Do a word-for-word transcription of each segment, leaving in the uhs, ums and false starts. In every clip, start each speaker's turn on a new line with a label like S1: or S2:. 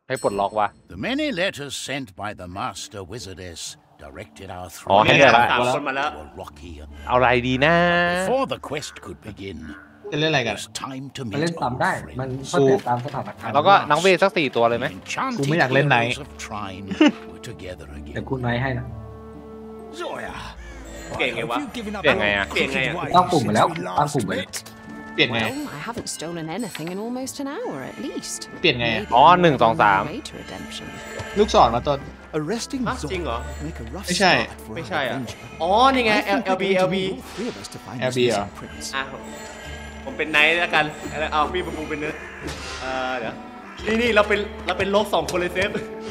S1: ให้ปลดล็อกวะ
S2: The many letters sent by the master wizardess directed our
S1: อ๋อ
S2: throne
S1: ให้เลือกละ
S3: สามคนมาแล้ว
S2: were rocky.
S1: เอาอะไรดีนะ
S2: Before the quest could begin,
S4: จะเล่นอะไรกัน
S2: it was time to
S5: มันเล่น
S2: meet
S5: ซ้ำได้
S2: our
S5: มัน
S2: friends.
S5: ก็แต่ตามสถานการณ์
S1: แล้วก็น้องเวทสักสี่ตัวเลยไหม
S2: The enchanted
S4: กูไม่อยากเล่นไหน
S2: heroes of Trine were together
S5: แต่
S2: again.
S5: คุณไนท์ให้นะ
S2: Zoya,
S3: เก่งไงวะ
S1: เปลี่ยนไงอ่ะ
S3: เปลี่ยนไงอ่ะ
S5: ตั้งปุ่มไปแล้วตั้งปุ่มไป
S4: เปลี่ยนไง
S6: Well, I haven't stolen anything in almost an hour at least.
S4: เปลี่ยนไงอะ
S6: Maybe
S1: อ๋อ
S6: I'm
S1: หนึ่งสองสาม
S6: on my way to redemption.
S4: ลูกศรมาต้น
S7: Arresting
S3: ฮะจริงเหรอ
S7: Zoya make a rough
S4: ไม่ใช่
S7: start for
S3: ไม่
S7: our
S3: ใช่อ่ะ
S7: adventure.
S3: อ๋อ นี่ไง
S7: I think
S3: L B
S7: we're
S3: L B
S7: going to need all three of us to find
S4: L
S7: this
S4: B
S7: missing
S4: เหรอ
S7: prince.
S3: อ่ะผมเป็นไนท์แล้วกันแล้วเอาพี่ประมูเป็นเนื้อเอ่อเดี๋ยวนี่นี่เราเป็นเราเป็นโลกสองคนเลยเซฟ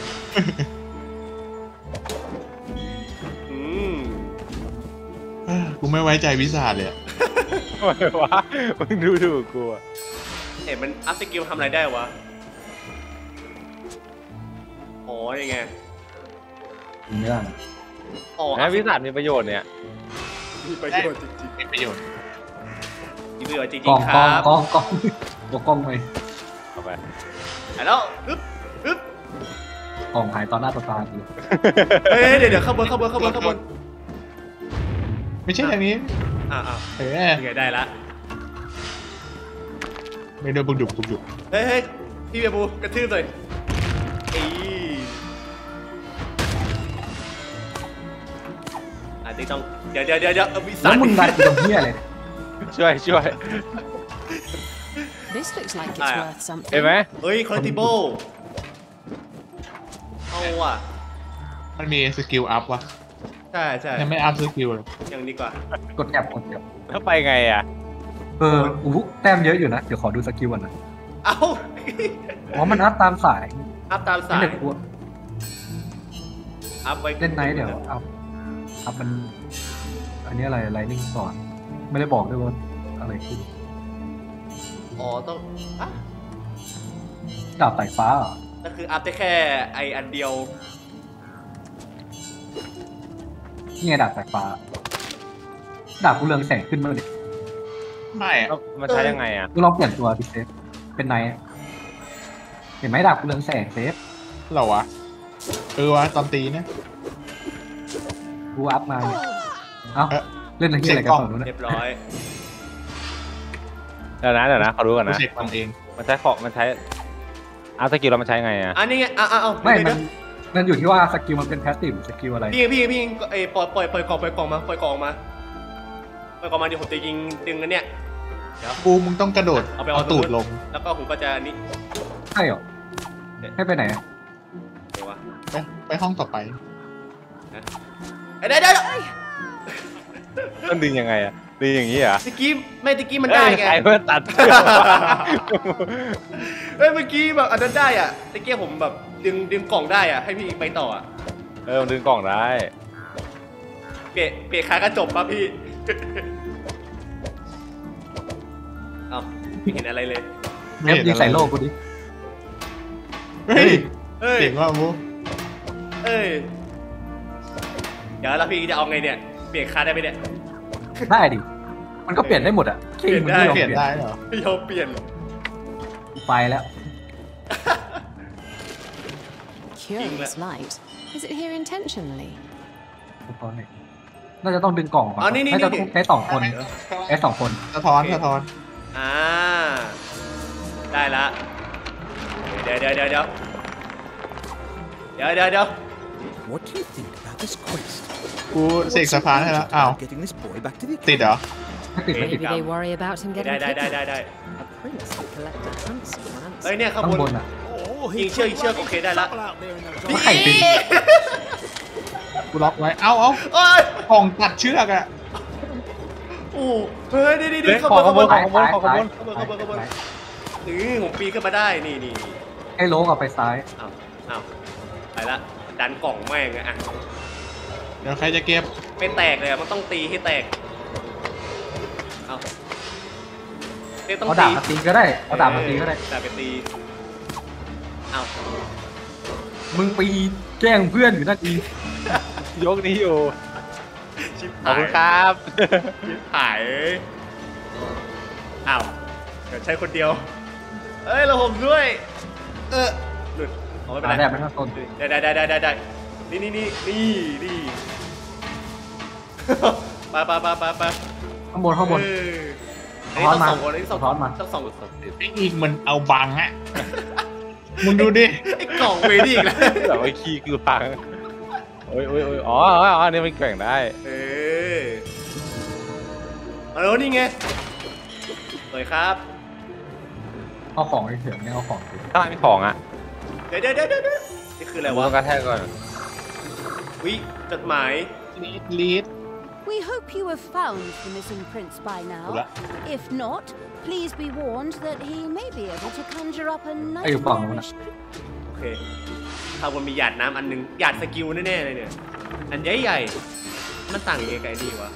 S3: อืม
S4: กูไม่ไว้ใจวิสาดเลยอะ
S1: ทำไมวะมึงดูถูกกูอะ
S3: เห็นมันอัพสกิลทำอะไรได้วะอ๋อยังไง
S5: เนื้อ
S3: อ๋อ
S1: นะวิสัทมีประโยชน์เนี่ย
S3: มีประโยชน์จริง
S4: มีประโยชน์
S3: ๆมีประโยชน์จริ
S5: กล้อง
S3: งๆค
S5: กล้
S3: รั
S5: อง
S3: บ
S5: กล้องกล้องตัวกล้องไป
S1: เอาไป
S3: ไปแล้วอึ๊บอึ๊บ
S5: กล้องหายตอนหน้าต่อตาอยู่
S3: เฮ้ยเดี๋ยวเดี๋ยวข้างบนข้างบนข้างบนข้างบน
S4: ไม่ใช่ทางนี้
S3: อ่าอ่า
S4: เออ
S3: ยังไงได้ละ
S4: ไม่โดนบุกดุกบุกดุก
S3: เฮ้ยเฮ้ยพี่เบียร์บูกระทืบหน่อยเอ้ยอ่ะติ๊กต้องเดี๋ยวเดี๋ยวเดี๋ยวเดี๋ยวเอาวิสั
S5: แล้ว
S3: ท
S5: มึงดันอยู่ตรงเนี้ยเลย
S1: ช่วยช่วย
S6: This looks like it's
S3: Ah.
S6: worth something.
S1: เห็นไหม
S3: เฮ้ยคอร์ติโบเอาว่ะ
S4: มันมีสกิลอัพวะ
S3: ใช่ใช่
S4: ยังไม่อัพสกิลเลย
S3: ยังดีกว่า
S5: กดแถบกดแถบ
S1: แล้วไปไงอ่ะ
S5: เอออู้หูแต้มเยอะอยู่นะ เดี๋ยวขอดูสกิลก่อนนะ
S3: เอ้า
S5: อ๋อมันอัพตามสาย
S3: อัพตามสา
S5: นี่
S3: ย
S5: เด็กกู
S3: อัพไว้
S5: เล่นไนท์เดี๋ยวอัพอัพมัน อันนี้อะไรไลนิ่งก่อน ไม่ได้บอกด้วยว่าอะไรขึ้น
S3: อ๋อต้องอ่ะ
S5: ดาบสายฟ้าเหรอ
S3: ก็คืออัพได้แค่ไออันเดียว
S5: นี่ไงดาบสายฟ้า ดาบกูเรืองแสงขึ้นมาเลย
S4: ไม่อะ
S1: แล้วมันใช้ยังไงอ่ะ
S5: กูลองเปลี่ยนตัวดิเซฟ เป็นไนท์อะเห็นไหมดาบกูเรืองแสงเซฟ
S4: เหรอวะเออวะตอนตีเนี่ย
S5: กูอัพมาเนี่ยเอ้า
S4: เอ๊ะ
S5: เล่นอะไรกัน
S4: เช็ค
S5: อะไร
S4: ก
S5: กั
S4: ล้
S5: น
S4: อง
S5: ฝั่งนู้น
S3: เรี
S5: นะ
S3: ยบร้อย
S1: เดี๋ยวนะเดี๋ยวนะขอรู้ก่อน
S4: กู
S1: นะ
S4: เช็คกล้องเอง
S1: มันใช้ของมันใช้อาร์ตสกิลแล้วมันใช้ไงอ่ะ
S3: อันนี้ไงอ่ะอ่ะเอา
S5: ไม่
S3: เดี๋
S5: มั
S3: ย
S5: น
S3: ว
S5: มันอยู่ที่ว่าสกิลมันเป็นแพสซีฟสกิลอะไร
S3: พี่พี่พี่ไอยปล่อยปล่อยปล่อยกล่องปล่อยกล่องมาปล่อยกล่องมาปล่อยกล่องมาเดี๋ยวผมจะยิงดึงกันเนี่ยเดี๋ยว
S4: กูมึงต้องกระโดด
S3: เอาไปเอา
S4: เอาตูดลง
S3: แล้วก็ผมก็จะนี่
S5: ใช่เหรอ ให้ไปไหนอะ
S3: เดี๋ยววะ
S4: ไปไปห้องต่อไป
S3: เอ้ยเดี๋ยวเดี๋ยว
S1: มันดึงยังไงอ่ะดึงอย่างนี้เหรอ
S3: ตะกี้ไม่ตะกี้มันได้ไง
S1: ใครเพื่อตัด
S3: เฮ้ยเมื่อกี้แบบอันนั้นได้อ่ะตะกี้ผมแบบดึงดึงกล่องได้อ่ะให้พี่ไปต่ออ่ะ
S1: เออมันดึงกล่องได้
S3: เปลี่ยนเปลี่ยนขายกระจกป่ะพี่ เอ้าไม่เห็นอะไรเลย
S5: เอฟยิงใส่โลกกูดิ
S4: เฮ้ย
S3: เฮ้ย
S4: เจ๋งว่ะมู
S3: เอ้ยเดี๋ยวแล้วพี่จะเอาไงเนี่ยเปลี่ยนคาได้ไหมเนี่ย
S5: ได้ดิ มันก็เปลี่ยนได้หมดอะ
S3: เปลี่ยนได้
S5: มึงม่
S4: เปลี่ยนได้เหรอ
S3: พี่เขาเปลี่ยน
S5: ไปแล้ว
S6: Curious light. Is it here intentionally?
S5: ตอนนี้น่าจะต้องดึงกล่องก่อน
S3: อ๋อนี่นี่
S5: น่าจะ
S3: นี่
S5: ใช้สองคนใช้สองคน
S4: สะท้อนสะท้อน
S3: อ่าได้ละเดี๋ยวเดี๋ยวเดี๋ยวเดี๋ยวเดี๋ยวเดี๋ยวเดี๋ยว
S7: What do you think about this quest?
S4: กูเสกสะพานให้แล้วอ้าว
S7: Getting this boy back to the
S4: ติดเหรอ
S5: ไม่ติดไม่ติด
S6: Maybe they worry about him
S3: ได้
S6: getting
S3: ได้ได้ได้
S6: kidnapped.
S3: ได้
S6: A prince would collect a handsome
S3: เฮ้ย
S6: ransom.
S3: เนี่ยข้าง
S5: ข้าง
S3: บบ น
S5: นอะ
S3: ยิงเชือกยิงเชือกโอเคได้ละ
S5: ว่าใครเป็น
S4: กูล็อกไว้ เอาเอา
S3: โอ้ย
S4: กล่องตัดเชือกอะ
S3: โอ้เฮ้ยนี่นี่
S1: เฮ้
S3: นี่
S1: ย
S3: ข้าง
S1: ข
S3: บ
S1: อน ข
S3: ข้าง
S1: บบ วน
S3: น
S1: ขอขบวนขอขบวน
S3: ข้างบนข้างบนข้างบนนี่ผมปีนขึ้นมาได้นี่นี่นี่
S5: ให้โลกเอาไปซ้าย
S3: อ้าวอ้าวไปละดันกล่องแม่งอะอ่ะ
S4: เดี๋ยวใครจะเก็บ
S3: ไม่แตกเลยอะมันต้องตีให้แตกเอาเรียกต้อง
S5: เอาดา
S3: ตี
S5: บมาตีก็ได้ เอาดาบมาตีก็ได้
S3: ดาบไปตีเอา
S5: มึงไปแกล้งเพื่อนอยู่นั่นอี
S1: ยกนี้อยู่
S3: ชิบ
S1: ขอบ
S3: หาย
S1: คุณครับ
S3: ชิบหายอ้าวเดี๋ยวใช้คนเดียวเอ้ยเราผมด้วย เออหลุดเอาไม่เป็น
S5: หา
S3: ไร
S5: แดดไม่ต้องต้น
S3: ได้ได้ได้ได้ได้ได้นี่นี่นี่นี่นี่ไปไปไปไปไป
S5: ข้างบนข้างบน
S3: เอออันนี้ต้องสองคนอันนี้สอง
S5: สะท้อนมา
S3: ต้องสองคน
S4: ไอ้อีกมันเอาบังอะมึงดูดิ
S3: ไอ้กล่องเวนี่อีกแล้ว
S1: แบบว่าขี้คือพังโอ้ยโอ้ยโอ้ยอ๋ออ๋ออ๋ออันนี้มันแกว่งได้
S3: เออเอาแล้วนี่ไงสวยครับ
S5: เอาของเฉยๆไม่เอาของเฉย
S1: ถ้าไม่มีของอ่ะ
S3: เดี๋ยวเดี๋ยวเดี๋ยวเดี๋ยวนี่คืออะไร
S1: กู
S3: วะ
S1: ต้องกระแทกก่อน
S3: วิจดหมาย
S4: ลีดลีด
S6: We hope you have found the missing prince by now.
S4: Ula.
S6: If not, please be warned that he may be able to conjure up a
S5: ไอ้อยู่ฝั่งนู้น
S6: nightmarish
S3: โอเคข้างบนมีหยาดน้ำอันหนึงหยาดสกิลแน่ๆเลยเนี่ยอันใหญ่ๆมันต่างยังไงกับไอ้นี่วะ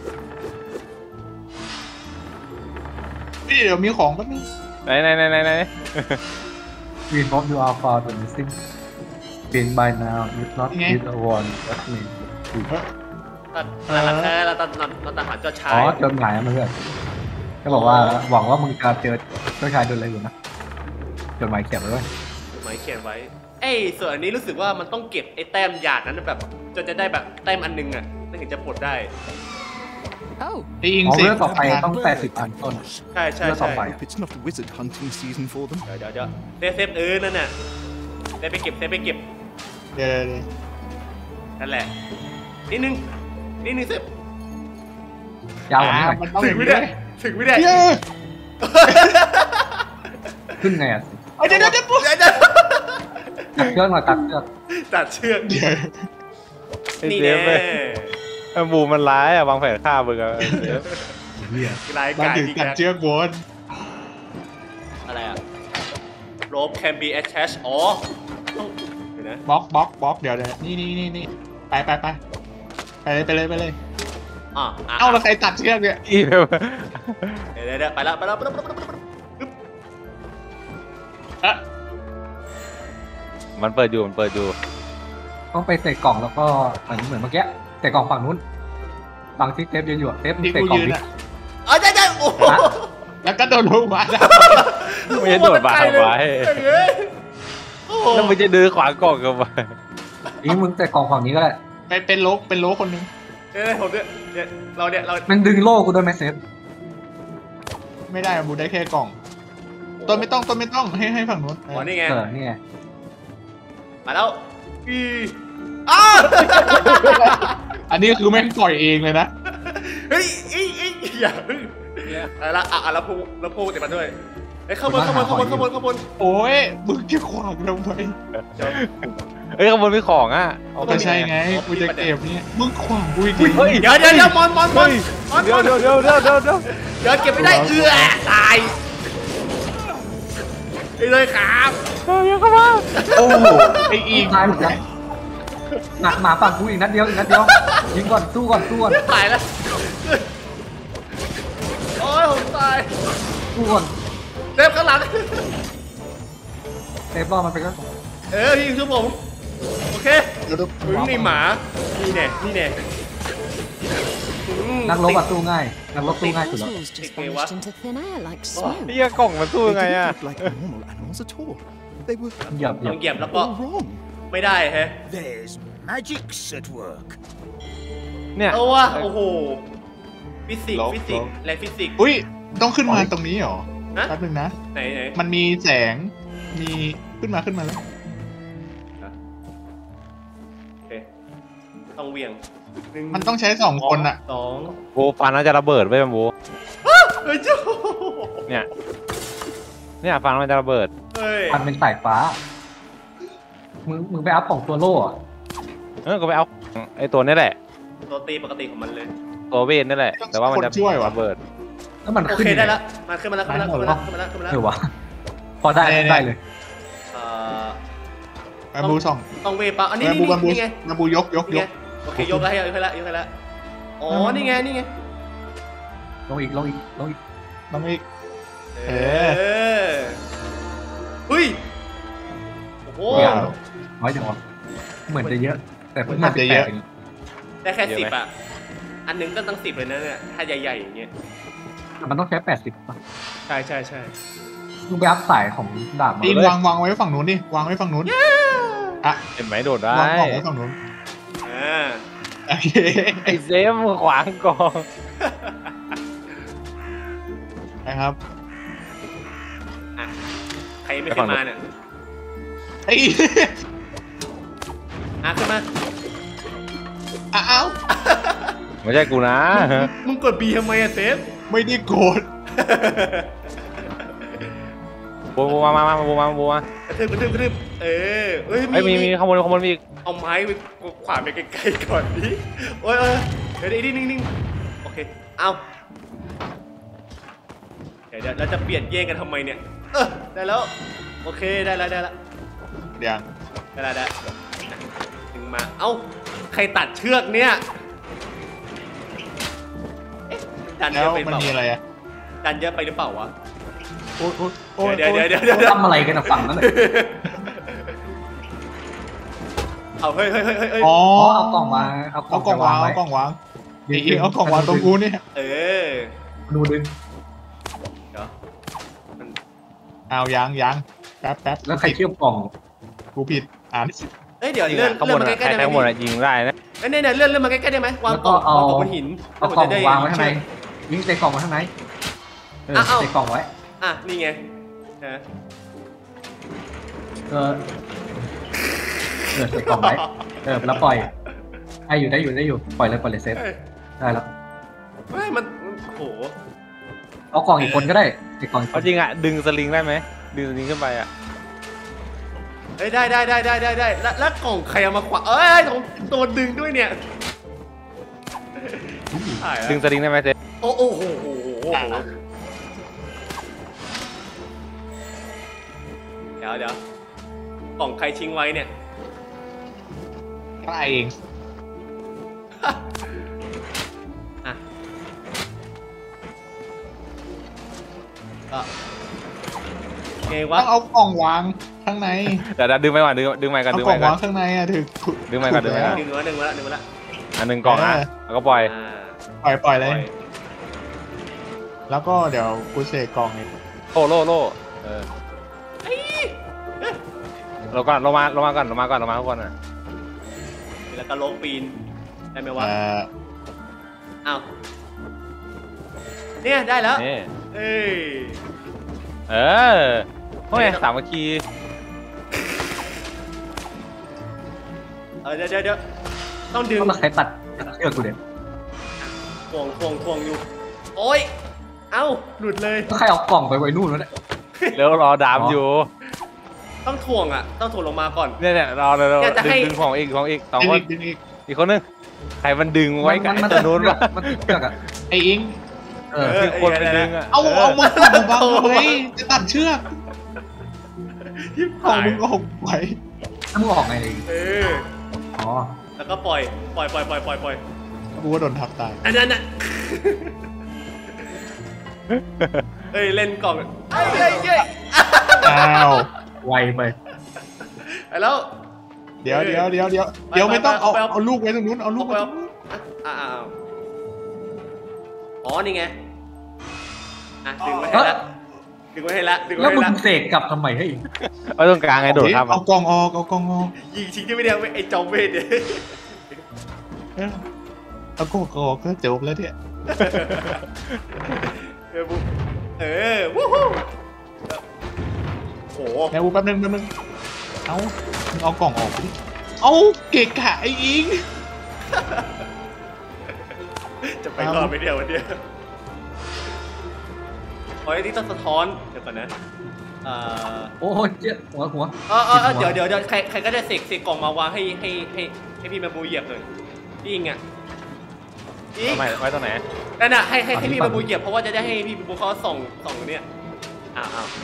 S4: นี่เดี๋ยวมีของแป๊บนึง
S1: ไหนไหนไหนไหนไหน
S5: We hope you are found the missing prince by now. If not, please warn that means
S3: ตัดตัดแค่เราตัดตัดเราตัดหาเจ้าชา
S5: อ๋
S3: ย
S5: อจดหมายมาเพื่อนก็บอกว่าหวังว่ามึงจะเจอเจ้าชายโดนอะไรอยู่นะจดหมายเขียนไว้ด้วย
S3: จดหมายเขียนไว้เอ้ยส่วนอันนี้รู้สึกว่ามันต้องเก็บไอ้แต้มหยาดนั้นแบบจนจะได้แบบแต้มอันหนึงอ่ะนั่นถึงจะปลดได้
S6: Oh,
S4: ไอ้อิง
S5: อ๋อ
S4: สิ
S5: เรื่องต่อไปต้องแปดสิบอันต้น
S3: ใช่ใช่
S5: เรื่องต่อ
S3: ใช่
S5: ไป
S7: If it's not wizard hunting season for them.
S3: เดี๋ยวเดี๋ยวเดี๋ยวเซฟเซฟเออนั่นน่ะเซฟไปเก็บเซฟไปเก็บ
S4: เดี๋ยวเดี๋ยว
S3: นั่นแหละนิดนึงนิดนึงเซฟ
S5: ยาวกว่านี้หน่อย
S4: มันต้อง
S3: ถึ
S4: อง ย่าง
S3: ไม่
S4: นี้
S3: ได้
S4: ด้วย
S3: ถึงไม่ได้
S4: เย้
S5: ขึ้นไงอ่ะ
S4: เอาเดี๋ยวเดี๋ยวเดี๋ยวปุ๊บ
S3: เดี๋ยวเดี๋ยว
S5: ตัดเชือกหน่อยตัดเชือก
S3: ตัดเชือก
S4: เดี๋ยว
S1: ไอ้
S3: นี่
S1: เด
S3: แน่
S1: ฟเว้ยไอ้บูมันร้ายอ่ะวางแผนฆ่ามึงอ่ะเดฟ
S5: เหี้ย
S3: ราย
S4: มา
S3: การ
S4: ถึง
S3: ดี
S4: ตัด
S3: นะ
S4: เชือกวน
S3: อะไรอะ rope can be attached อ๋อต้องเดี๋ยวนะ
S4: บล็อกบล็อกบล็อกเดี๋ยวเดี๋ยวนี่นี่นี่นี่ไปไปไปไปเลยไปเลยไปเลย
S3: อ่ะะ
S4: เอ้าแล้วใครตัดเชือกเนี่ย
S1: อีเดฟ
S3: เดี๋ยวเดี๋ยวเดี๋ยวไปแล้วไปแล้วไปแล้วไปแล้วไปแล้วปึ๊บ
S4: อ่ะ
S1: มันเปิดอยู่มันเปิดอยู่
S5: ต้องไปเตะกล่องแล้วก็เหมือนเหมือนเมื่อกี้เตะกล่องฝั่งนู้นฝั่งที่เทปยืนอยู่อะเทป
S4: ที่
S5: เตะ
S4: กู
S5: กล่อง
S4: ยืน
S5: ดิ
S4: อ่ะ
S3: เอ๋อใช่ใช่โอ้โห
S5: ฮะ
S4: แล้วก็โดนลงมาแล้ว
S1: ไม่ใช่โดดบาทไว้
S3: เอ้ยโอ้โห
S1: แล้วมึงจะดื้อขวางกล่องกันไป
S5: นี่มึงเตะกล่องฝั่งนี้ก็ได้
S4: ไปเป็นโลกเป็นโลกคนหนึง
S3: เดี๋ยวผมเนี่ยเนี่ยเราเนี่ยเรา
S5: มันดึงโล่กูด้วยไหมเซฟ
S4: ไม่ได้บูได้แค่กล่องต้นไม่ต้องต้นไม่ต้องให้ให้ฝั่งนู้น
S3: อ๋อนี่ไง
S5: เออนี่ไง
S3: มาแล้วอีอ้าว
S4: อันนี้คือแม่งปล่อยเองเลยนะ
S3: เฮ้ยอีอีอย่าเพิ่งอะไรละอ่ะแล้วพูแล้วพูเดี๋ยวมาด้วยเฮ้ยข้างบนข้างบนข้างบนข้างบนข้างบน
S4: โอ้ยมึงจะขวางทำไม
S1: เอ้ยขบวนมีของอ่ะเอา
S4: ก็ใช่ไงกูจะเก็บเนี่ยมึงขวางกูอีกที
S1: เฮ้ย
S3: เดี๋ยวเดี๋ยวเดี๋ยวมอนมอนมอนมอน
S1: เดี๋ยวเดี๋ยวเดี๋ยวเดี๋ยวเดี๋ยวเดี๋ยว
S3: เดี๋ยวเก็บไม่ได้เอื้อตายไปเลยครับ
S1: เดี๋ยวเข้ามา
S4: โอ้โหไอ้อีก
S5: ตายหมดแล้วหมาหมาฝั่งกูอีกนัดเดียวอีกนัดเดียวยิงก่อนสู้ก่อนสู้ก่อน
S3: ตายแล้วโอ้ยผมตาย
S5: สู้ก่อน
S3: เซฟข้างหลัง
S5: เซฟรอมันไปก็
S3: เออพี่ช่วยผมโอเคถึงนี่หมานี่แน่นี่แน่อืม
S5: นักรบอะสู้ง่ายนักรบสู้ง่ายสุด
S6: those
S5: แล้ว
S6: tools just
S3: Okay,
S6: vanished
S3: what?
S6: into thin air like smoke.
S1: เฮียกล่องมันสู้
S7: They
S1: ไง
S7: didn't
S1: อ่ะ
S7: look like normal animals at all. They were
S5: เหยียบเหยี
S3: ต้
S5: ย
S3: อบ งเหยียบแล้วก็
S7: all wrong.
S3: ไม่ได้แฮะ
S2: There's magics at work.
S1: เนี่ย
S3: เอาวะโอ้โหฟิสิกส์ฟิสิกส์แรงฟิสิกส์
S4: อุ้ยต้องขึ้นมาตรงนี้เหรอ
S3: ฮะ
S4: แป๊บนึงนะ
S3: ไหนไหน
S4: มันมีแสงมีขึ้นมาขึ้นมาแล้ว
S3: โอเคต้องเวียงหนึ่ง
S4: มันต้องใช้สองคนอะ
S3: สอง
S1: โบฟันน่าจะระเบิดไว้ยมันโบ
S3: เฮ้ยเจ้า
S1: เนี่ยเนี่ยฟันมันจะระเบิด
S3: เฮ้ย
S5: มันเป็นสายฟ้ามึงมึงไปอัพของตัวโล่อะ
S1: เออก็ไปเอาไอ้ตัวนี้แหละ
S3: ตัวตีปกติของมันเลย
S1: ตัวเวนนี่แหละ แต่ว่ามันจะระเบิด
S5: แล้วมัน
S3: โอ
S5: ขึ้น
S3: เค
S5: ยัง
S3: ได้
S5: ไง
S3: แล้วมันขึ้นมาแล้วขึ้นมาแล้วขึ้นมาแล้วขึ้นมาแล้วขึ้นมาแล้ว
S5: เออวะพอได้ได้เลย
S3: เอ่อ
S4: มาบูสอง
S3: ต้องเวปะอันนี้
S4: มา
S3: นี่
S4: บูมาบู
S3: นี่ไง
S4: มาบูยกยก
S3: นี่
S4: ย
S3: ไง
S4: ก
S3: โอเคยกแล้วให้ยกให้แล้วยกให้แล้วอ๋อนี่ไงนี่ไง
S5: ลงอีกลงอีกลงอีก
S4: ต้องอีก
S3: เอ
S4: เอ
S3: อเฮ้ยโอ้โห
S5: ไม่เอาน้อยจังวะเหมือนจะเยอะ แต่เพิ่งมาสิบแปดเอง
S3: ได้แค่สิบอ่ะอันหนึ่งก็ตั้งสิบเลยนะเนี่ยถ้าใหญ่ๆอย่างเงี้ย
S5: แต่มันต้องใช้แปดสิบป่ะ
S3: ใช่ใช่ใช่
S5: มึงไปอัพสายของดาบมา
S4: อิงวางวางไว้ฝั่งนู้นดิวางไว้ฝั่งนู้น
S3: เ
S4: อ่ะ
S1: เห็นไหมโดดได้
S4: วางกล่องไว้ฝั่งนู้น
S3: อ่า
S4: โอเค
S1: ไอ้เซฟมึงขวางกอง
S4: นะครับ
S3: อ่ะใครไม่ขึ้นมาเนี่ย
S4: ไอ้
S3: อ่ะขึ้นมา
S4: อ้าว
S1: ไม่ใช่กูนะ
S3: มึงกด B ทำไมอะเซฟ
S4: ไม่ได้โกรธ
S1: บูบูมามามาบูมาบูมาก
S3: ระทืบกระทืบกระทืบเออเอ้ย
S1: ไอ้ยมีมีขโมยขโมยมีอีก
S3: เอาไม้ไปขวาไปไกลๆก่อนดิโอ้ยเออเดี๋ยวดินิ่งๆโอเคเอาเดี๋ยวเดี๋ยวเราจะเปลี่ยนแย่งกันทำไมเนี่ยเออได้แล้วโอเคได้แล้วได้แล้ว
S4: เดี๋ยว
S3: ได้แล้วได้ถึงมาเอ้าใครตัดเชือกเนี่ยเอ๊ะดันเย
S4: แล้ว
S3: อะไป
S4: มัน
S3: เปล่า
S4: มีอะไรอ่ะ
S3: ดันเยอะไปหรือเปล่าวะ
S4: โอ้ยโอ้ยโอ้ย
S3: เดี๋ยวเดี๋ยวเดี๋ยวเดี๋ยวเดี๋ยว
S5: ทำอะไรกันอะฝั่งนั้นเลย
S3: เอาเฮ้ยเฮ้ยเฮ้ยเฮ้ย
S4: อ๋อ
S5: อ๋อเอากล่องมาเอากล่
S4: เอา
S5: อง
S4: กล่องวาง
S5: ไว้
S4: เอากล่องวางไอ้เองเอากล่องวางตรงกูเนี่ย
S3: เออ
S5: ดูดึง
S3: เดี๋ยวมัน
S4: เอายางยางแป๊บแป๊บ
S5: แล้วใครเชื่อมกล่อง
S4: กูผิดอ่าน
S3: เอ้ยเดี๋ยว
S1: จริง
S3: เลื่อน
S1: อะข้างบ
S3: เลื่อน
S1: น
S3: มา
S1: อะ
S3: ใกล้ๆได้ไหม
S1: ข้างบนอะยิงได้นะ
S3: เอ้ยเนี่ยเนี่ยเลื่อนเลื่อนมาใกล้ๆได้ไหมวาง
S5: แล้ว
S3: กล่
S5: ก็
S3: อง
S5: เอา
S3: วางกล่องบนหิน
S5: เอากล่องวางไว้ข้างในวิ่งใส่กล่องไว้ข้างในเออใส่กล่องไว้
S3: อ่ะนี่ไงฮะ
S5: เออเออใส่กล่องไว้เออแล้วปล่อยได้อยู่ได้อยู่ได้อยู่ปล่อยเลยปล่อยเลยเซฟ
S3: เอ้ย
S5: ได้แล้ว
S3: ไม่มันโอ้โห
S5: เอากล่องอีกคนก็ได้ใส่กล่องอีกค
S1: เอา
S5: น
S1: จริงอะดึงสลิงได้ไหมดึงสลิงขึ้นไปอะ
S3: เอ้ยได้ได้ได้ได้ได้ได้แล้วแล้วกล่องใครเอามาขวางเอ้ยของตัวดึงด้วยเนี่ยหายละ
S1: ดึงสลิงได้ไหมเซฟ
S3: โอ้โหโอ้โหโอ้โหเดี๋ยวเดี๋ยวกล่องใครชิงไว้เนี่ย
S4: กล้าเอง
S3: อ่ะก็ไงวะ
S4: ต้องเอากล่องวางข้างใน
S1: เดี๋ยวเดี๋ยวดึงไปก่อนดึงดึงไปก่อน
S4: เอา
S1: ดึง
S4: ก
S1: ไป
S4: ล่อง
S1: ก่อ
S4: วาน งข้างในอ่ะถึง
S1: ดึงไปก่อนดึงไปก่อน
S3: ดึงมาดึงมาละดึงมาละ
S1: อันหนึ่งกล่องอะแล้วก็ปล่อย
S3: อ่า
S4: ปล่อยปล่อย
S3: ป
S4: เล
S3: ล่
S4: ย
S3: อย
S4: แล้วก็เดี๋ยวกูเสกกล่องนี้
S1: โล่โล่โล่เออเราก่อนลงมาลงมาก่อนลงมาก่อนลงมาทุกคนอ่ะ
S3: แล้วก็ลงปีนได้ไหมวะ
S4: เอ่อ
S3: อ้าวเนี่ยได้แล้ว
S1: นี่
S3: เอ้ย
S1: เออพวกไงสามัคคี
S3: เออเดี๋ยวเดี๋ยวเดี๋ยวต้องดึง
S5: ต้องมาใครตัดตัดเชือกกูเด็ด
S3: ทวงทวงทวงอยู่โอ้ยเอ้าหลุดเลย
S5: ก็ใครเอากล่องไปไว้นู่นแล้วเนี่ย
S1: เร็วรอดามอยู่
S3: ต้องทวงอ่ะต้องทวงลงมาก่อน
S1: เนี่ยเนี่ยรอเร็ว
S3: อยากจะ
S1: ดึ
S3: ให้
S1: งดึงของอีกของอีกสอง
S4: ดึง
S1: คน
S4: อีกดึงอีก
S1: อีกคนนึงใครมันดึงไว้กับไอ้ตัวนู้นวะ
S5: มันติดเชือกอะ
S4: ไอ้อิง
S5: เออ
S1: คือคนไปดึงอ่ะ
S4: เอาเอามาตัดมาวางทำไมจะตัดเชือก
S3: ยิบ
S4: กล่อง
S3: หาย
S4: มึงออกไว้
S5: ถ้ามึงออกไง
S3: เออ
S5: อ๋อ
S3: แล้วก็ปล่อยปล่อยปล่อยปล่อยปล่อยปล่อย
S4: กูว่าโดนทับตาย
S3: อันนั้นน่ะเฮ้ยเล่นกล่องเฮ้ยเฮ้ยเฮ้ย
S4: อ้าว
S5: ไวไป
S3: ไปแล้ว
S4: เดี๋ยวเดี๋ยวเดี๋ยวเดี๋ยว
S3: ไป
S4: เดี๋ยวไม่ต้อง
S3: ไป
S4: เอา
S3: ไปเอา
S4: เอาลูกไว้ตรงนู้นเอาลูก
S3: เอา
S4: ไว้
S3: ไป
S4: ตร
S3: เอา
S4: งนู้น
S3: อ่ะอ่ะอ่ะอ๋อนี่ไงอ่ะดึงไว้ให้ละดึงไว้ให้ละดึงไว้
S5: แล้ว
S3: ให้
S5: มึง
S3: ละ
S5: เสกกลับทำไมให้
S1: เอาตรงกลางไงโดดข้าม
S4: เอากล่องออกเอากล่องออก
S3: ยิงชิงที่ไม่ได้ไอ้จอมเวทเนี่ย
S4: เออเอากล่องออกก็จบแล้วเนี่ย
S3: เออบุ๊เออวู้ฮู้โอ้
S4: แม่บูแป๊บนึงแป๊บนึงเอามึงเอากล่องออกดิเอาเกะกะไอ้อิง
S3: จะไปรอดไม่เดียววันเดียวโอ้ยนี่ต้องสะท้อนเดี๋ยวก่อนนะเอ่อ
S5: โอ้ยเจ๊หัวหัว
S3: เออเออเดี๋ยวเดี๋ยวเดี๋ยวใครใครก็ได้เสกเสกกล่องมาวางให้ให้ให้ให้พี่แมบูเหยียบเลยพี่อิงอ่ะอิง
S1: ทำไมไว้ตรงไหน
S3: นั่นน่ะให้ให้ให้พี่แมบูเหยียบเพราะว่าจะได้ให้พี่แมบูเขาส่องส่องเนี่ยอ้าวอ้าว